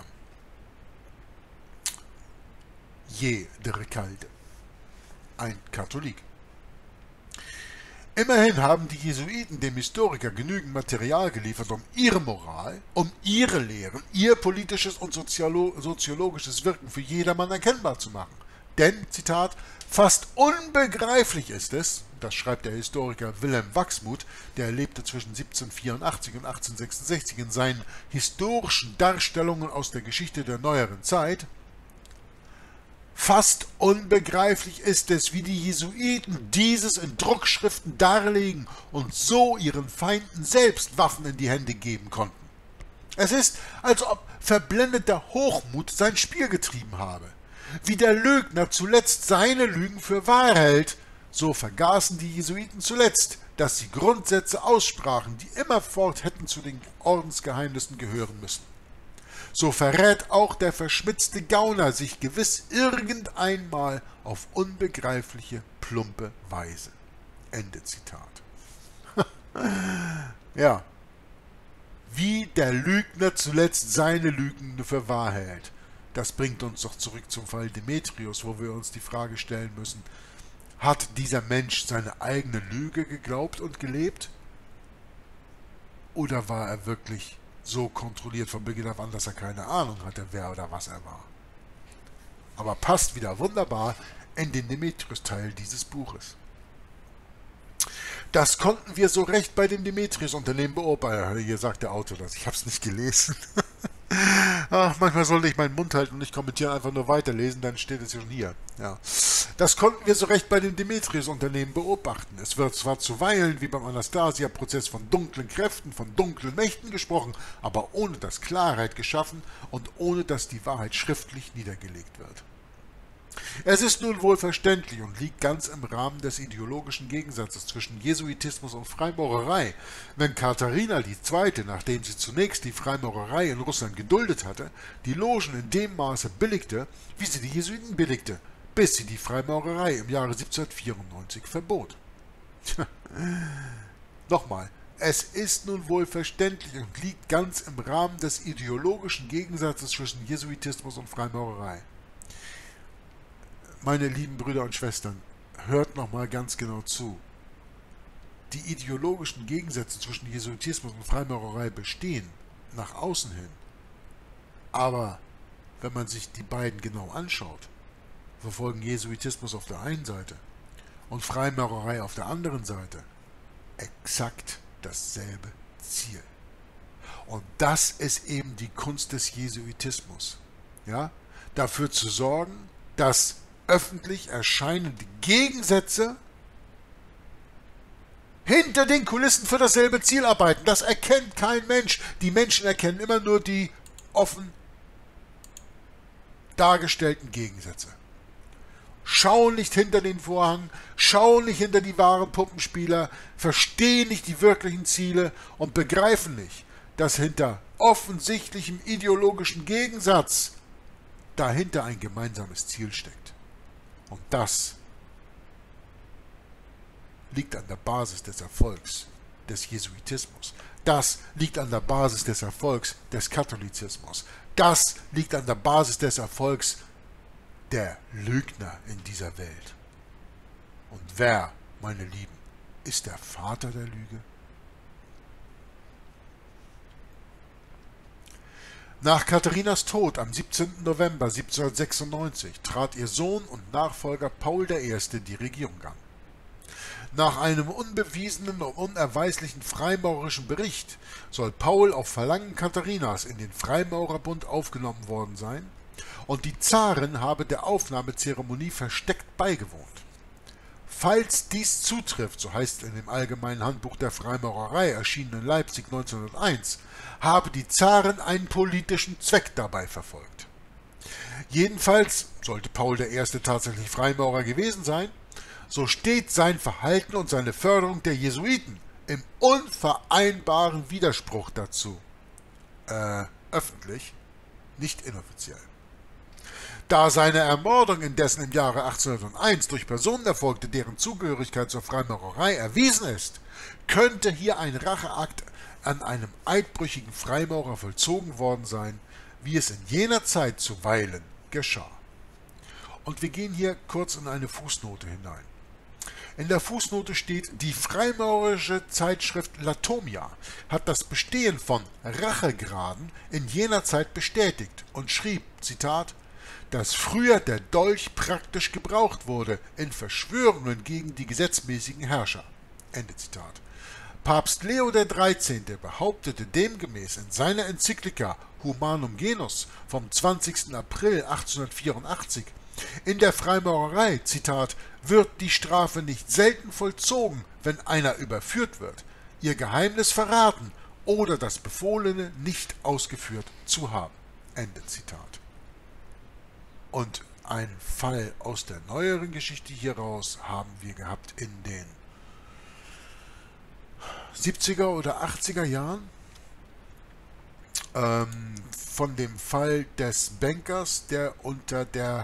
Je de Recalde. Ein Katholik. Immerhin haben die Jesuiten dem Historiker genügend Material geliefert, um ihre Moral, um ihre Lehren, ihr politisches und soziolo soziologisches Wirken für jedermann erkennbar zu machen. Denn, Zitat, fast unbegreiflich ist es, das schreibt der Historiker Wilhelm Wachsmuth, der lebte zwischen siebzehnhundertvierundachtzig und achtzehnhundertsechsundsechzig in seinen historischen Darstellungen aus der Geschichte der neueren Zeit, fast unbegreiflich ist es, wie die Jesuiten dieses in Druckschriften darlegen und so ihren Feinden selbst Waffen in die Hände geben konnten. Es ist, als ob verblendeter Hochmut sein Spiel getrieben habe. Wie der Lügner zuletzt seine Lügen für wahr hält, so vergaßen die Jesuiten zuletzt, dass sie Grundsätze aussprachen, die immerfort hätten zu den Ordensgeheimnissen gehören müssen. So verrät auch der verschmitzte Gauner sich gewiss irgendeinmal auf unbegreifliche, plumpe Weise. Ende Zitat. Ja, wie der Lügner zuletzt seine Lügen für wahr hält. Das bringt uns doch zurück zum Fall Demetrius, wo wir uns die Frage stellen müssen, hat dieser Mensch seine eigene Lüge geglaubt und gelebt? Oder war er wirklich so kontrolliert von Beginn auf an, dass er keine Ahnung hatte, wer oder was er war? Aber passt wieder wunderbar in den Demetrius-Teil dieses Buches. Das konnten wir so recht bei dem Demetrius-Unternehmen beobachten. Hier sagt der Autor das. Ich habe es nicht gelesen. Ach, manchmal sollte ich meinen Mund halten und nicht kommentieren, einfach nur weiterlesen, dann steht es ja schon hier. Ja. Das konnten wir so recht bei dem Demetrius-Unternehmen beobachten. Es wird zwar zuweilen, wie beim Anastasia-Prozess, von dunklen Kräften, von dunklen Mächten gesprochen, aber ohne dass Klarheit geschaffen und ohne dass die Wahrheit schriftlich niedergelegt wird. Es ist nun wohl verständlich und liegt ganz im Rahmen des ideologischen Gegensatzes zwischen Jesuitismus und Freimaurerei, wenn Katharina die Zweite., nachdem sie zunächst die Freimaurerei in Russland geduldet hatte, die Logen in dem Maße billigte, wie sie die Jesuiten billigte, bis sie die Freimaurerei im Jahre siebzehnhundertvierundneunzig verbot. Nochmal, es ist nun wohl verständlich und liegt ganz im Rahmen des ideologischen Gegensatzes zwischen Jesuitismus und Freimaurerei. Meine lieben Brüder und Schwestern, hört nochmal ganz genau zu. Die ideologischen Gegensätze zwischen Jesuitismus und Freimaurerei bestehen nach außen hin. Aber wenn man sich die beiden genau anschaut, verfolgen Jesuitismus auf der einen Seite und Freimaurerei auf der anderen Seite exakt dasselbe Ziel. Und das ist eben die Kunst des Jesuitismus. Ja? Dafür zu sorgen, dass öffentlich erscheinende Gegensätze hinter den Kulissen für dasselbe Ziel arbeiten. Das erkennt kein Mensch. Die Menschen erkennen immer nur die offen dargestellten Gegensätze. Schauen nicht hinter den Vorhang, schauen nicht hinter die wahren Puppenspieler, verstehen nicht die wirklichen Ziele und begreifen nicht, dass hinter offensichtlichem ideologischen Gegensatz dahinter ein gemeinsames Ziel steckt. Und das liegt an der Basis des Erfolgs des Jesuitismus. Das liegt an der Basis des Erfolgs des Katholizismus. Das liegt an der Basis des Erfolgs der Lügner in dieser Welt. Und wer, meine Lieben, ist der Vater der Lüge? Nach Katharinas Tod am siebzehnten November siebzehnhundertsechsundneunzig trat ihr Sohn und Nachfolger Paul der Erste die Regierung an. Nach einem unbewiesenen und unerweislichen freimaurerischen Bericht soll Paul auf Verlangen Katharinas in den Freimaurerbund aufgenommen worden sein und die Zarin habe der Aufnahmezeremonie versteckt beigewohnt. Falls dies zutrifft, so heißt es in dem Allgemeinen Handbuch der Freimaurerei, erschienen in Leipzig neunzehnhunderteins, habe die Zarin einen politischen Zweck dabei verfolgt. Jedenfalls, sollte Paul der Erste tatsächlich Freimaurer gewesen sein, so steht sein Verhalten und seine Förderung der Jesuiten im unvereinbaren Widerspruch dazu. Äh, öffentlich, nicht inoffiziell. Da seine Ermordung indessen im Jahre achtzehnhunderteins durch Personen erfolgte, deren Zugehörigkeit zur Freimaurerei erwiesen ist, könnte hier ein Racheakt an einem eidbrüchigen Freimaurer vollzogen worden sein, wie es in jener Zeit zuweilen geschah. Und wir gehen hier kurz in eine Fußnote hinein. In der Fußnote steht, die freimaurerische Zeitschrift Latomia hat das Bestehen von Rachegraden in jener Zeit bestätigt und schrieb, Zitat, dass früher der Dolch praktisch gebraucht wurde in Verschwörungen gegen die gesetzmäßigen Herrscher. Ende Zitat. Papst Leo der dreizehnte behauptete demgemäß in seiner Enzyklika Humanum Genus vom zwanzigsten April achtzehnhundertvierundachtzig, in der Freimaurerei, Zitat, wird die Strafe nicht selten vollzogen, wenn einer überführt wird, ihr Geheimnis verraten oder das Befohlene nicht ausgeführt zu haben. Ende Zitat. Und einen Fall aus der neueren Geschichte hieraus haben wir gehabt in den siebziger oder achtziger Jahren, ähm, von dem Fall des Bankers, der unter der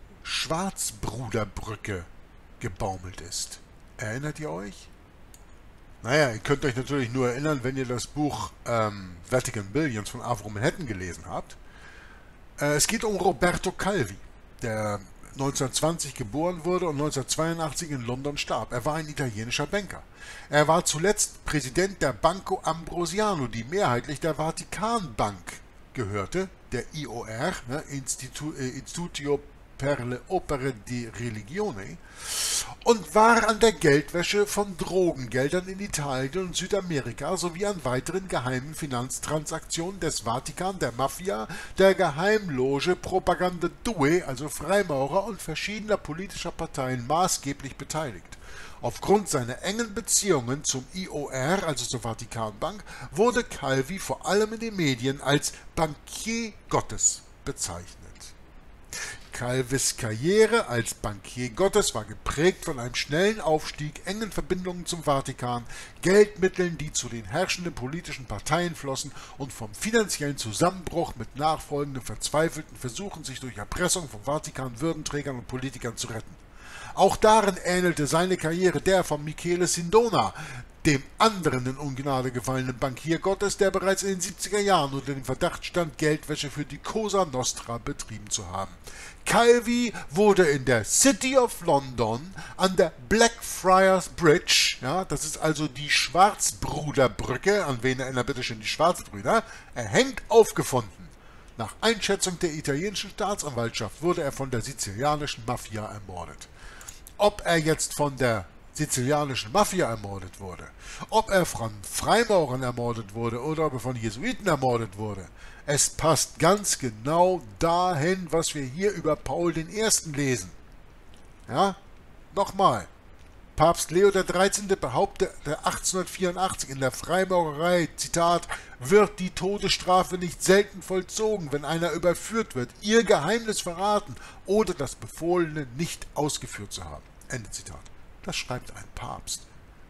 Schwarzbruderbrücke gebaumelt ist. Erinnert ihr euch? Naja, ihr könnt euch natürlich nur erinnern, wenn ihr das Buch ähm, Vatican Billions von Avro Manhattan gelesen habt. Äh, es geht um Roberto Calvi, der neunzehnhundertzwanzig geboren wurde und neunzehnhundertzweiundachtzig in London starb. Er war ein italienischer Banker. Er war zuletzt Präsident der Banco Ambrosiano, die mehrheitlich der Vatikanbank gehörte, der I O R, ne, Institu äh, Instituto per le Opere di Religione, und war an der Geldwäsche von Drogengeldern in Italien und Südamerika sowie an weiteren geheimen Finanztransaktionen des Vatikan, der Mafia, der Geheimloge Propaganda Due, also Freimaurer und verschiedener politischer Parteien maßgeblich beteiligt. Aufgrund seiner engen Beziehungen zum I O R, also zur Vatikanbank, wurde Calvi vor allem in den Medien als Bankier Gottes bezeichnet. Calvis Karriere als Bankier Gottes war geprägt von einem schnellen Aufstieg, engen Verbindungen zum Vatikan, Geldmitteln, die zu den herrschenden politischen Parteien flossen, und vom finanziellen Zusammenbruch mit nachfolgenden verzweifelten Versuchen, sich durch Erpressung vom Vatikan Würdenträgern und Politikern zu retten. Auch darin ähnelte seine Karriere der von Michele Sindona, dem anderen in Ungnade gefallenen Bankier Gottes, der bereits in den siebziger Jahren unter dem Verdacht stand, Geldwäsche für die Cosa Nostra betrieben zu haben. Calvi wurde in der City of London an der Blackfriars Bridge, ja, das ist also die Schwarzbruderbrücke, an wen erinnern bitte schön die Schwarzbrüder, erhängt aufgefunden. Nach Einschätzung der italienischen Staatsanwaltschaft wurde er von der sizilianischen Mafia ermordet. Ob er jetzt von der sizilianischen Mafia ermordet wurde, ob er von Freimaurern ermordet wurde oder ob er von Jesuiten ermordet wurde, es passt ganz genau dahin, was wir hier über Paul den Ersten lesen. Ja, nochmal. Papst Leo der dreizehnte behauptete achtzehnhundertvierundachtzig in der Freimaurerei, Zitat, wird die Todesstrafe nicht selten vollzogen, wenn einer überführt wird, ihr Geheimnis verraten oder das Befohlene nicht ausgeführt zu haben. Ende Zitat. Das schreibt ein Papst.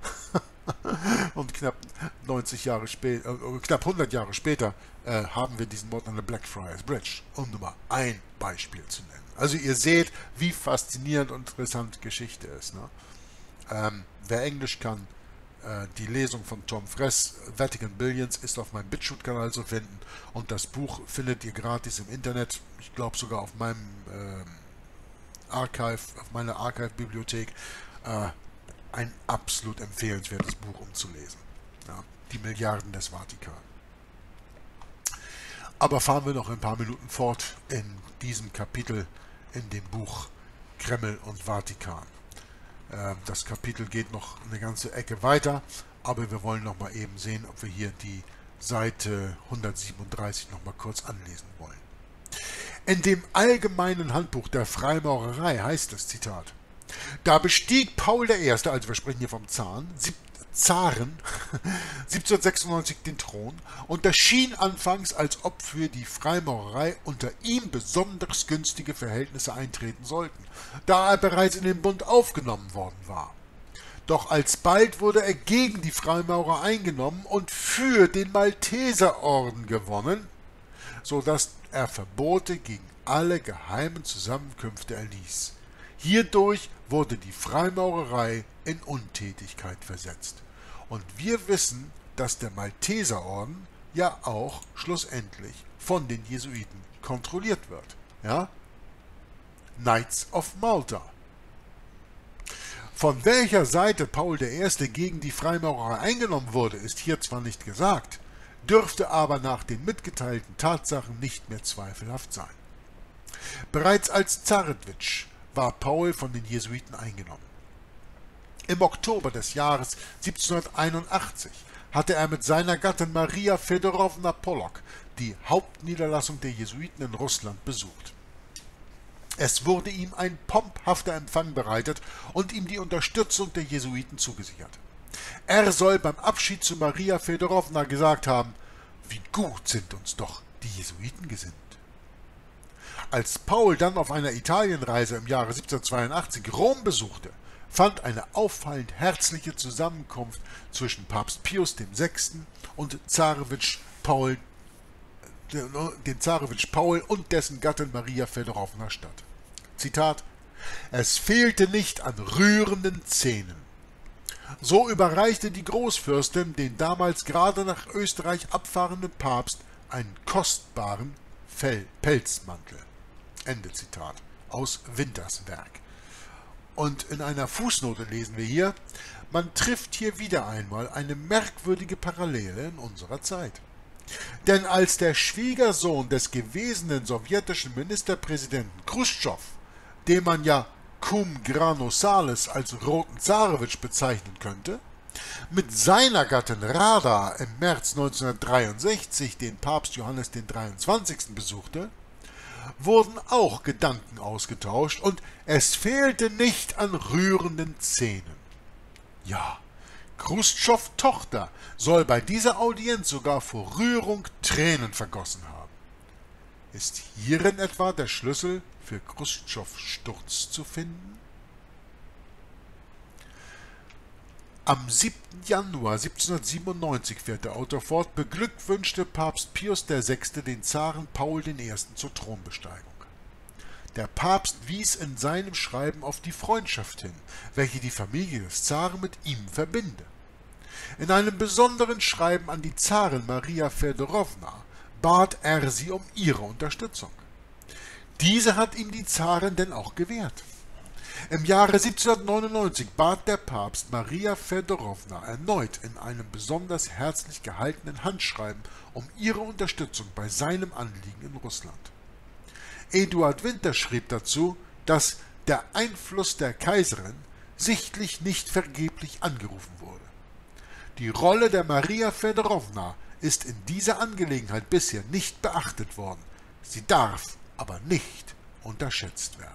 Und knapp neunzig Jahre später, äh, knapp hundert Jahre später äh, haben wir diesen Mord an der Blackfriars Bridge, um nur mal ein Beispiel zu nennen. Also ihr seht, wie faszinierend und interessant Geschichte ist. Ne? Ähm, wer Englisch kann, äh, die Lesung von Tom Fress, Vatican Billions, ist auf meinem BitChute-Kanal zu finden. Und das Buch findet ihr gratis im Internet. Ich glaube sogar auf meinem äh, Archive, auf meiner Archive-Bibliothek. Äh, ein absolut empfehlenswertes Buch, um zu lesen. Ja, die Milliarden des Vatikan. Aber fahren wir noch ein paar Minuten fort in diesem Kapitel in dem Buch Kreml und Vatikan. Äh, das Kapitel geht noch eine ganze Ecke weiter, aber wir wollen noch mal eben sehen, ob wir hier die Seite hundertsiebenunddreißig noch mal kurz anlesen wollen. In dem allgemeinen Handbuch der Freimaurerei heißt es, Zitat, da bestieg Paul der Erste, also wir sprechen hier vom Zaren, Zaren, siebzehnhundertsechsundneunzig den Thron, und das schien anfangs, als ob für die Freimaurerei unter ihm besonders günstige Verhältnisse eintreten sollten, da er bereits in den Bund aufgenommen worden war. Doch alsbald wurde er gegen die Freimaurer eingenommen und für den Malteserorden gewonnen, so dass er Verbote gegen alle geheimen Zusammenkünfte erließ. Hierdurch wurde die Freimaurerei in Untätigkeit versetzt. Und wir wissen, dass der Malteserorden ja auch schlussendlich von den Jesuiten kontrolliert wird. Ja? Knights of Malta. Von welcher Seite Paul der Erste gegen die Freimaurerei eingenommen wurde, ist hier zwar nicht gesagt, dürfte aber nach den mitgeteilten Tatsachen nicht mehr zweifelhaft sein. Bereits als Zarewitsch war Paul von den Jesuiten eingenommen. Im Oktober des Jahres siebzehnhunderteinundachtzig hatte er mit seiner Gattin Maria Fedorowna Pollock die Hauptniederlassung der Jesuiten in Russland besucht. Es wurde ihm ein pomphafter Empfang bereitet und ihm die Unterstützung der Jesuiten zugesichert. Er soll beim Abschied zu Maria Fedorowna gesagt haben: Wie gut sind uns doch die Jesuiten gesinnt. Als Paul dann auf einer Italienreise im Jahre siebzehnhundertzweiundachtzig Rom besuchte, fand eine auffallend herzliche Zusammenkunft zwischen Papst Pius der Sechste und Zarewitsch Paul, den Zarewitsch Paul und dessen Gattin Maria Fedorowna statt. Zitat: Es fehlte nicht an rührenden Szenen. So überreichte die Großfürstin den damals gerade nach Österreich abfahrenden Papst einen kostbaren Fell Pelzmantel. Ende Zitat. Aus Winters Werk. Und in einer Fußnote lesen wir hier: Man trifft hier wieder einmal eine merkwürdige Parallele in unserer Zeit. Denn als der Schwiegersohn des gewesenen sowjetischen Ministerpräsidenten Chruschtschow, den man ja cum grano salis als roten Zarewitsch bezeichnen könnte, mit seiner Gattin Rada im März neunzehnhundertdreiundsechzig den Papst Johannes den dreiundzwanzigsten besuchte, wurden auch Gedanken ausgetauscht und es fehlte nicht an rührenden Szenen. Ja, Chruschtschows Tochter soll bei dieser Audienz sogar vor Rührung Tränen vergossen haben. Ist hierin etwa der Schlüssel für Chruschtschows Sturz zu finden? Am siebten Januar siebzehnhundertsiebenundneunzig, fährt der Autor fort, beglückwünschte Papst Pius der Sechste den Zaren Paul den Ersten zur Thronbesteigung. Der Papst wies in seinem Schreiben auf die Freundschaft hin, welche die Familie des Zaren mit ihm verbinde. In einem besonderen Schreiben an die Zarin Maria Fedorowna bat er sie um ihre Unterstützung. Diese hat ihm die Zarin denn auch gewährt. Im Jahre siebzehnhundertneunundneunzig bat der Papst Maria Fedorowna erneut in einem besonders herzlich gehaltenen Handschreiben um ihre Unterstützung bei seinem Anliegen in Russland. Eduard Winter schrieb dazu, dass der Einfluss der Kaiserin sichtlich nicht vergeblich angerufen wurde. Die Rolle der Maria Fedorowna ist in dieser Angelegenheit bisher nicht beachtet worden. Sie darf aber nicht unterschätzt werden.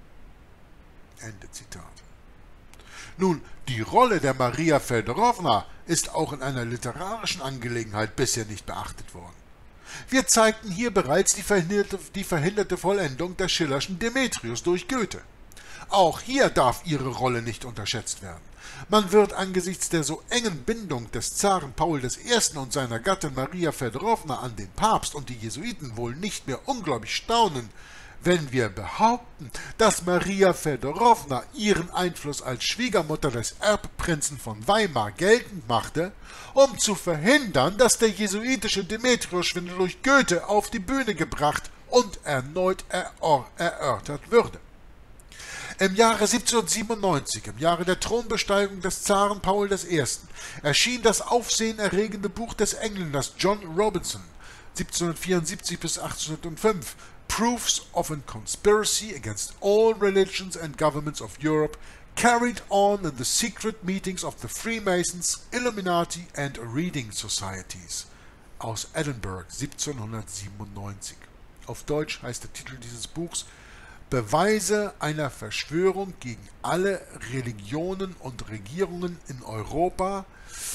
Ende Zitat. Nun, die Rolle der Maria Fedorowna ist auch in einer literarischen Angelegenheit bisher nicht beachtet worden. Wir zeigten hier bereits die verhinderte, die verhinderte Vollendung der Schillerschen Demetrius durch Goethe. Auch hier darf ihre Rolle nicht unterschätzt werden. Man wird angesichts der so engen Bindung des Zaren Paul der Erste und seiner Gattin Maria Fedorowna an den Papst und die Jesuiten wohl nicht mehr ungläubig staunen, wenn wir behaupten, dass Maria Fedorowna ihren Einfluss als Schwiegermutter des Erbprinzen von Weimar geltend machte, um zu verhindern, dass der jesuitische Demetrius-Schwindel durch Goethe auf die Bühne gebracht und erneut erörtert würde. Im Jahre siebzehnhundertsiebenundneunzig, im Jahre der Thronbesteigung des Zaren Paul der Erste, erschien das aufsehenerregende Buch des Engländers John Robinson, siebzehnhundertvierundsiebzig bis achtzehnhundertfünf, Proofs of a Conspiracy Against All Religions and Governments of Europe, carried on in the secret meetings of the Freemasons, Illuminati and Reading Societies, aus Edinburgh, siebzehnhundertsiebenundneunzig. Auf Deutsch heißt der Titel dieses Buchs Beweise einer Verschwörung gegen alle Religionen und Regierungen in Europa,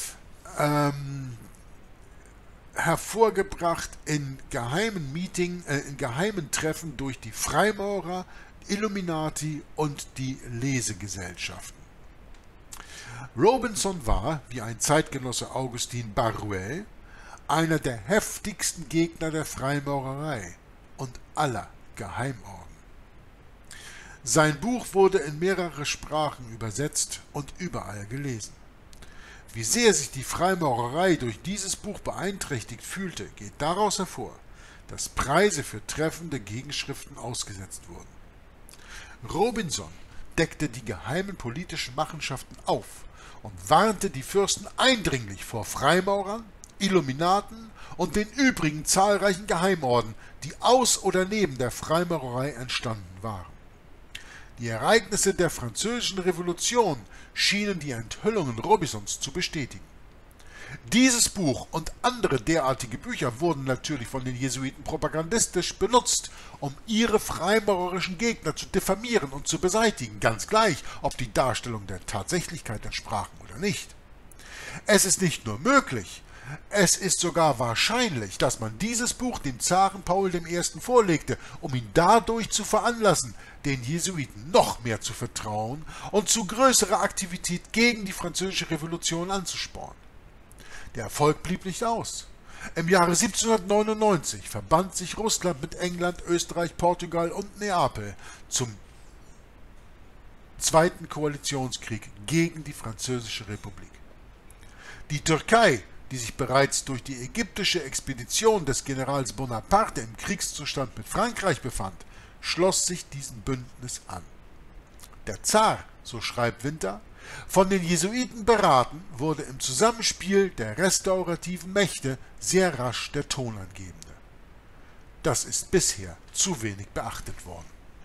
ähm, hervorgebracht in geheimen Meeting, äh, in geheimen Treffen durch die Freimaurer, Illuminati und die Lesegesellschaften. Robinson war, wie ein Zeitgenosse Augustin Barruel, einer der heftigsten Gegner der Freimaurerei und aller Geheimorden. Sein Buch wurde in mehrere Sprachen übersetzt und überall gelesen. Wie sehr sich die Freimaurerei durch dieses Buch beeinträchtigt fühlte, geht daraus hervor, dass Preise für treffende Gegenschriften ausgesetzt wurden. Robinson deckte die geheimen politischen Machenschaften auf und warnte die Fürsten eindringlich vor Freimaurern, Illuminaten und den übrigen zahlreichen Geheimorden, die aus oder neben der Freimaurerei entstanden waren. Die Ereignisse der Französischen Revolution schienen die Enthüllungen Robisons zu bestätigen. Dieses Buch und andere derartige Bücher wurden natürlich von den Jesuiten propagandistisch benutzt, um ihre freimaurerischen Gegner zu diffamieren und zu beseitigen, ganz gleich, ob die Darstellung der Tatsächlichkeit entsprachen oder nicht. Es ist nicht nur möglich, es ist sogar wahrscheinlich, dass man dieses Buch dem Zaren Paul der Erste vorlegte, um ihn dadurch zu veranlassen, den Jesuiten noch mehr zu vertrauen und zu größerer Aktivität gegen die Französische Revolution anzuspornen. Der Erfolg blieb nicht aus. Im Jahre siebzehnhundertneunundneunzig verband sich Russland mit England, Österreich, Portugal und Neapel zum Zweiten Koalitionskrieg gegen die Französische Republik. Die Türkei, die sich bereits durch die ägyptische Expedition des Generals Bonaparte im Kriegszustand mit Frankreich befand, schloss sich diesem Bündnis an. Der Zar, so schreibt Winter, von den Jesuiten beraten, wurde im Zusammenspiel der restaurativen Mächte sehr rasch der Tonangebende. Das ist bisher zu wenig beachtet worden.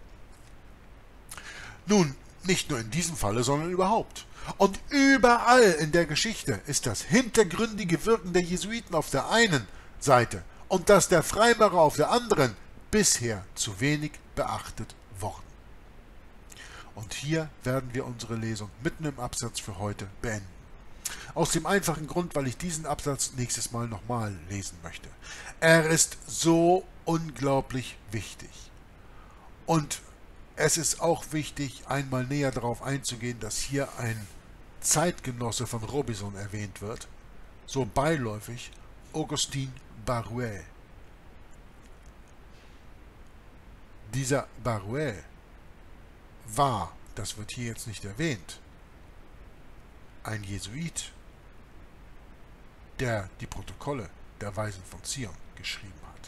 Nun, nicht nur in diesem Falle, sondern überhaupt. Und überall in der Geschichte ist das hintergründige Wirken der Jesuiten auf der einen Seite und das der Freimaurer auf der anderen bisher zu wenig beachtet worden. Und hier werden wir unsere Lesung mitten im Absatz für heute beenden. Aus dem einfachen Grund, weil ich diesen Absatz nächstes Mal nochmal lesen möchte. Er ist so unglaublich wichtig. Und es ist auch wichtig, einmal näher darauf einzugehen, dass hier ein Zeitgenosse von Robison erwähnt wird, so beiläufig Augustin Barruel. Dieser Barruel war, das wird hier jetzt nicht erwähnt, ein Jesuit, der die Protokolle der Weisen von Zion geschrieben hat.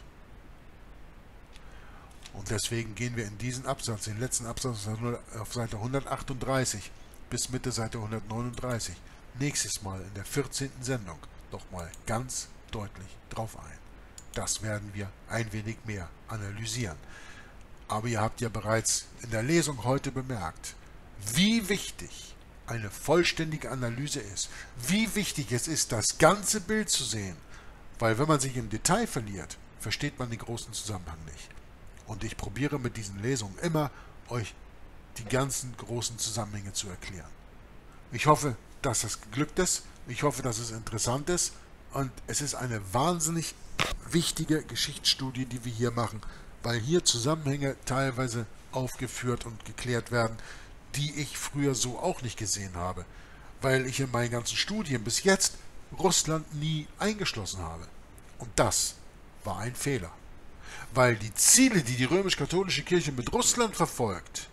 Und deswegen gehen wir in diesen Absatz, den letzten Absatz auf Seite hundertachtunddreißig bis Mitte Seite hundertneununddreißig, nächstes Mal in der vierzehnten Sendung nochmal ganz deutlich drauf ein. Das werden wir ein wenig mehr analysieren. Aber ihr habt ja bereits in der Lesung heute bemerkt, wie wichtig eine vollständige Analyse ist, wie wichtig es ist, das ganze Bild zu sehen, weil wenn man sich im Detail verliert, versteht man den großen Zusammenhang nicht. Und ich probiere mit diesen Lesungen immer, euch die ganzen großen Zusammenhänge zu erklären. Ich hoffe, dass es geglückt ist, ich hoffe, dass es interessant ist und es ist eine wahnsinnig wichtige Geschichtsstudie, die wir hier machen, weil hier Zusammenhänge teilweise aufgeführt und geklärt werden, die ich früher so auch nicht gesehen habe, weil ich in meinen ganzen Studien bis jetzt Russland nie eingeschlossen habe. Und das war ein Fehler, weil die Ziele, die die römisch-katholische Kirche mit Russland verfolgt,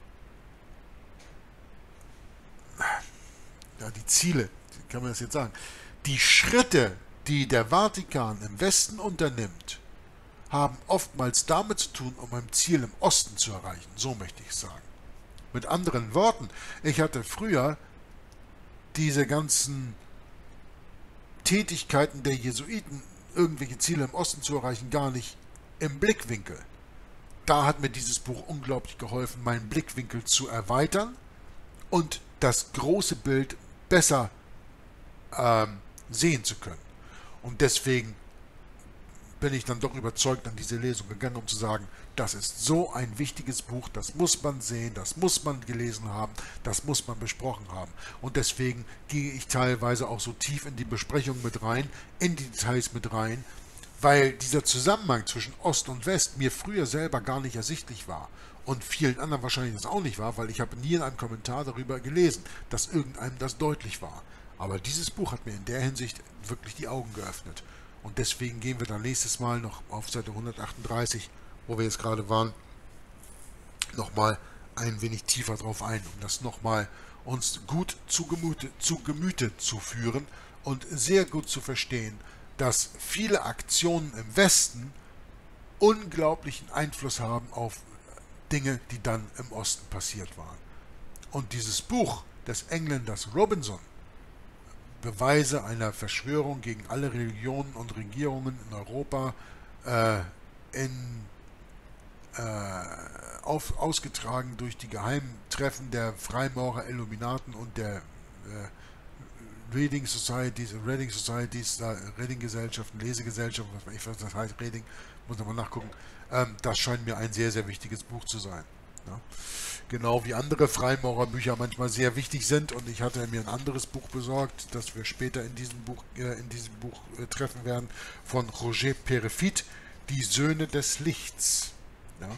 ja, die Ziele, kann man das jetzt sagen, die Schritte, die der Vatikan im Westen unternimmt, haben oftmals damit zu tun, um ein Ziel im Osten zu erreichen. So möchte ich sagen. Mit anderen Worten, ich hatte früher diese ganzen Tätigkeiten der Jesuiten, irgendwelche Ziele im Osten zu erreichen, gar nicht im Blickwinkel. Da hat mir dieses Buch unglaublich geholfen, meinen Blickwinkel zu erweitern und das große Bild besser ähm, sehen zu können. Und deswegen bin ich dann doch überzeugt an diese Lesung gegangen, um zu sagen, das ist so ein wichtiges Buch, das muss man sehen, das muss man gelesen haben, das muss man besprochen haben. Und deswegen gehe ich teilweise auch so tief in die Besprechung mit rein, in die Details mit rein, weil dieser Zusammenhang zwischen Ost und West mir früher selber gar nicht ersichtlich war und vielen anderen wahrscheinlich das auch nicht war, weil ich habe nie in einem Kommentar darüber gelesen, dass irgendeinem das deutlich war. Aber dieses Buch hat mir in der Hinsicht wirklich die Augen geöffnet. Und deswegen gehen wir dann nächstes Mal noch auf Seite hundertachtunddreißig, wo wir jetzt gerade waren, nochmal ein wenig tiefer drauf ein, um das nochmal uns gut zu Gemüte, zu Gemüte zu führen und sehr gut zu verstehen, dass viele Aktionen im Westen unglaublichen Einfluss haben auf Dinge, die dann im Osten passiert waren. Und dieses Buch des Engländers Robinson, Beweise einer Verschwörung gegen alle Religionen und Regierungen in Europa, äh, in, äh, auf, ausgetragen durch die geheimen Treffen der Freimaurer, Illuminaten und der äh, Reading Societies, Reading Societies, äh, Reading Gesellschaften, Lesegesellschaften, was weiß ich, was das heißt, Reading, muss man mal nachgucken. Ähm, das scheint mir ein sehr, sehr wichtiges Buch zu sein. Ja. Genau wie andere Freimaurerbücher manchmal sehr wichtig sind, und ich hatte mir ein anderes Buch besorgt, das wir später in diesem Buch, äh, in diesem Buch äh, treffen werden, von Roger Péreffit, Die Söhne des Lichts. Ja.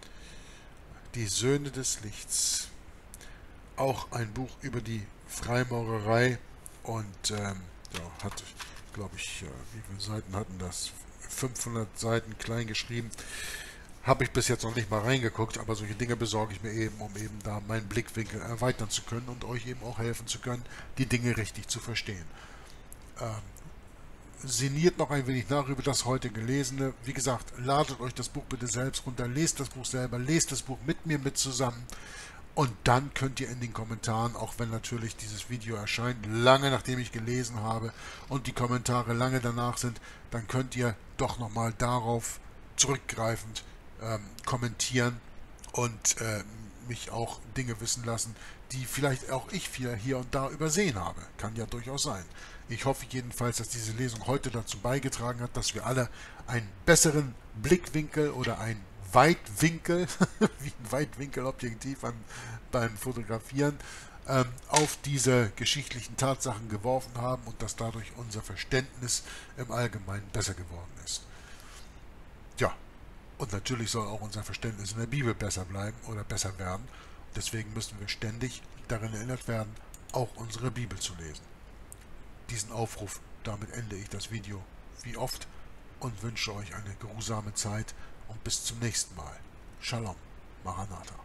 Die Söhne des Lichts. Auch ein Buch über die Freimaurerei, und ähm, ja, hat, glaube ich, äh, wie viele Seiten hatten das? fünfhundert Seiten klein geschrieben. Habe ich bis jetzt noch nicht mal reingeguckt, aber solche Dinge besorge ich mir eben, um eben da meinen Blickwinkel erweitern zu können und euch eben auch helfen zu können, die Dinge richtig zu verstehen. Ähm, sinniert noch ein wenig nach über das heute Gelesene. Wie gesagt, ladet euch das Buch bitte selbst runter, lest das Buch selber, lest das Buch mit mir mit zusammen, und dann könnt ihr in den Kommentaren, auch wenn natürlich dieses Video erscheint, lange nachdem ich gelesen habe und die Kommentare lange danach sind, dann könnt ihr doch nochmal darauf zurückgreifend ähm, kommentieren und äh, mich auch Dinge wissen lassen, die vielleicht auch ich hier und da übersehen habe. Kann ja durchaus sein. Ich hoffe jedenfalls, dass diese Lesung heute dazu beigetragen hat, dass wir alle einen besseren Blickwinkel oder einen Weitwinkel, wie ein Weitwinkelobjektiv beim, beim Fotografieren, ähm, auf diese geschichtlichen Tatsachen geworfen haben und dass dadurch unser Verständnis im Allgemeinen besser geworden ist. Ja, und natürlich soll auch unser Verständnis in der Bibel besser bleiben oder besser werden. Deswegen müssen wir ständig darin erinnert werden, auch unsere Bibel zu lesen. Diesen Aufruf, damit ende ich das Video wie oft und wünsche euch eine geruhsame Zeit und bis zum nächsten Mal. Shalom, Maranatha.